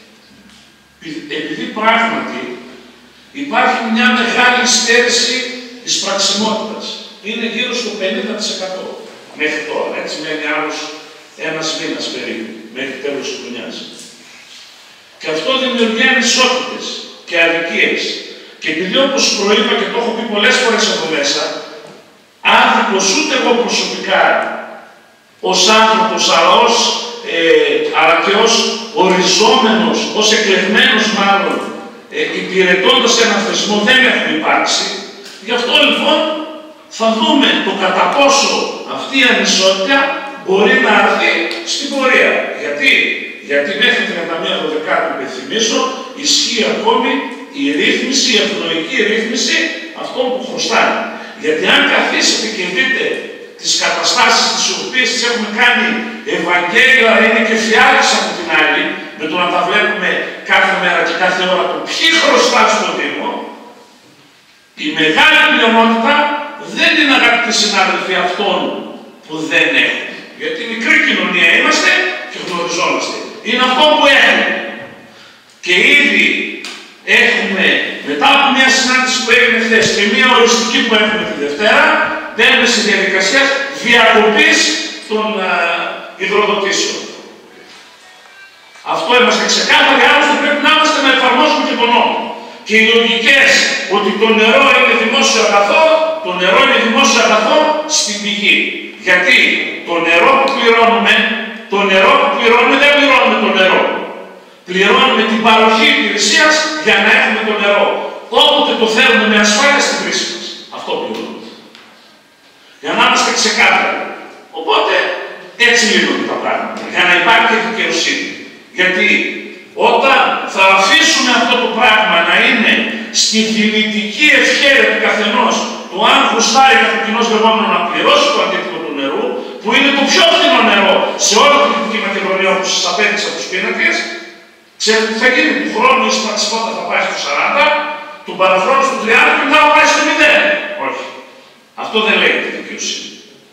F: επειδή πράγματι υπάρχει μια μεγάλη στέρηση της πραξιμότητας. Είναι γύρω στο πενήντα τοις εκατό μέχρι τώρα. Έτσι μένει άλλος ένας μήνας περίπου, μέχρι τέλος της χρονιάς. Και αυτό δημιουργεί ανισότητες και αδικίες. Και επειδή όπως προείπα και το έχω πει πολλές φορές εδώ μέσα, άδικος ούτε εγώ προσωπικά ως άνθρωπος, αλλά, ως, ε, αλλά και ως οριζόμενος, ως εκλεγμένος μάλλον, ε, υπηρετώντας έναν θεσμό δεν έχουμε υπάρξει. Γι' αυτό λοιπόν θα δούμε το κατά πόσο αυτή η ανισότητα μπορεί να έρθει στην πορεία. Γιατί, Γιατί μέχρι τριάντα μία Δεκάτου, υπενθυμίζω, ισχύει ακόμη η ρύθμιση, η ευνοϊκή ρύθμιση αυτών που χρωστάνε. Γιατί αν καθίσετε και δείτε τις καταστάσεις τις οποίες τις έχουμε κάνει Ευαγγέλια, είναι και φιάλες από την άλλη, με το να τα βλέπουμε κάθε μέρα και κάθε ώρα το ποιοι χρωστά στο Δήμο, η μεγάλη πλειονότητα δεν είναι, αγαπητοί συνάδελφοι, αυτών που δεν έχουν. Γιατί μικρή κοινωνία είμαστε και γνωριζόμαστε. Είναι αυτό που έχουμε. Και ήδη έχουμε, μετά από μια συνάντηση που έγινε χθες και μια οριστική που έχουμε τη Δευτέρα, μπαίνουμε στη διαδικασία διακοπής των uh, υδροδοτήσεων. Αυτό είμαστε ξεκάθαροι, άλλωστε πρέπει να είμαστε να εφαρμόσουμε και τον νόμο. Και οι λογικές ότι το νερό είναι δημόσιο αγαθό, το νερό είναι δημόσιο αγαθό στην πηγή. Γιατί το νερό που πληρώνουμε, το νερό που πληρώνουμε δεν πληρώνουμε το νερό. Πληρώνουμε την παροχή υπηρεσίας για να έχουμε το νερό. Όποτε το θέλουμε με ασφάλεια στη χρήση μας. Αυτό πληρώνουμε. Για να είμαστε ξεκάθαροι. Οπότε έτσι λύνονται τα πράγματα. Για να υπάρχει δικαιοσύνη. Γιατί όταν θα αφήσουμε αυτό το πράγμα να είναι στη δυνητική ευχέρεια του καθενός, το αν χρωστάει ο κοινός λεγόμενο να πληρώσει το αντίτιμο του νερού, που είναι το πιο φθηνό νερό σε όλη την Δυτική Μακεδονία, όπως σας απέδειξα από τους πίνακες, ξέρετε τι θα γίνει, του χρόνου η σπατισμότητα θα πάει στο σαράντα, του παραχρόνου στο τριάντα και μετά θα πάει στο μηδέν. Όχι. Αυτό δεν λέγεται δικαιοσύνη.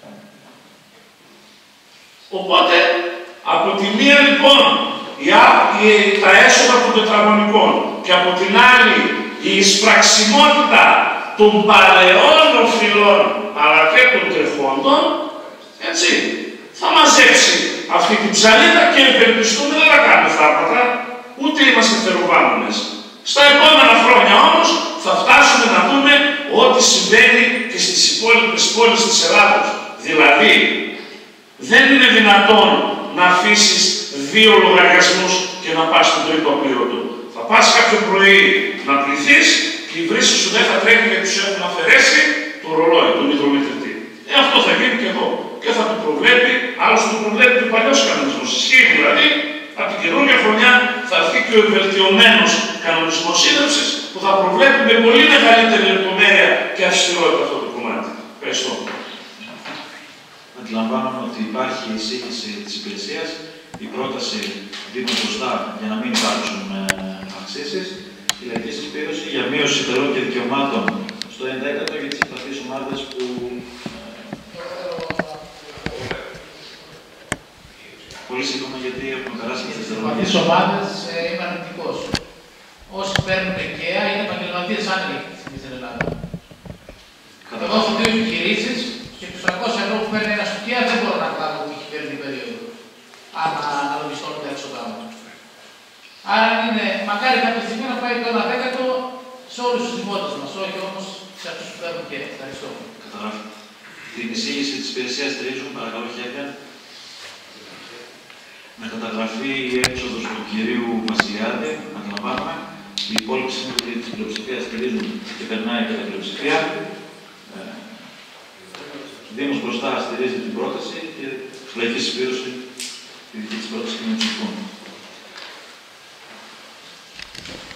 F: Οπότε, από τη μία λοιπόν, τα έσοδα των τετραγωνικών και από την άλλη η εισπραξιμότητα των παλαιών οφειλών αλλά και των τρεχόντων, έτσι, θα μαζέψει αυτή την ψαλίδα και ευελπιστούμε δεν θα κάνουμε θαύματα, ούτε είμαστε θεροβάμονες. Στα επόμενα χρόνια όμως θα φτάσουμε να δούμε ό,τι συμβαίνει και στις υπόλοιπες πόλεις της Ελλάδος. Δηλαδή, δεν είναι δυνατόν να αφήσεις δύο λογαριασμούς και να πας στον τρίτο απλήρωτο. Θα πας κάποιο πρωί να πληθείς και η βρύση σου δεν θα τρέχει γιατί σου έχουν αφαιρέσει το ρολόι, τον υδρομετρητή. Ε, αυτό θα γίνει και εδώ. Και θα το προβλέπει, άλλωστε το προβλέπει και ο παλιός κανονισμός. Ισχύει δηλαδή, από την καινούργια χρονιά θα έρθει και ο βελτιωμένος κανονισμός ίδρυψης που θα προβλέπει με πολύ μεγαλύτερη λεπτομέρεια και αυστηρότητα αυτό το κομμάτι. Ευχαριστώ.
B: Αντιλαμβάνομαι ότι υπάρχει η εισήγηση της υπηρεσίας, η πρόταση δίνουν μπροστά για να μην υπάρξουν αυξήσεις, η λαϊκή συσπήρωση για μείωση τερών και δικαιωμάτων στο ενδέκατο για τις ευπαθείς ομάδες που
H: Στις ομάδες ε, είμαι αρνητικός. Όσοι παίρνουν ΚΕΑ είναι επαγγελματίες άνεργοι στην Ελλάδα. Εγώ έχω δύο επιχειρήσεις και τους τριακόσια ευρώ που παίρνει ένας του ΚΕΑ δεν μπορώ να κάνω που έχει παίρνει περίοδο. Αν αναλογιστώ τα έξοδά μου. Άρα είναι μακάρι κάποια στιγμή να πάει το ένα δέκατο σε όλους τους δημότες μας, όχι όμως σε αυτούς που παίρνουν ΚΕΑ. Ευχαριστώ.
B: Καταγράφω. Την εισήγηση της υπηρεσίας στηρίζουν, παρακαλώ χέρια. Να καταγραφεί η έξοδος του κυρίου Βασιλιάδη, αντιλαμβάνομαι. Οι υπόλοιποι σύμβουλοι της πλειοψηφίας στηρίζουν και περνάει κατά πλειοψηφία. Ε, Δήμος μπροστά στηρίζει την πρόταση και λαϊκή συμπλήρωση τη δική της πρόταση και με τους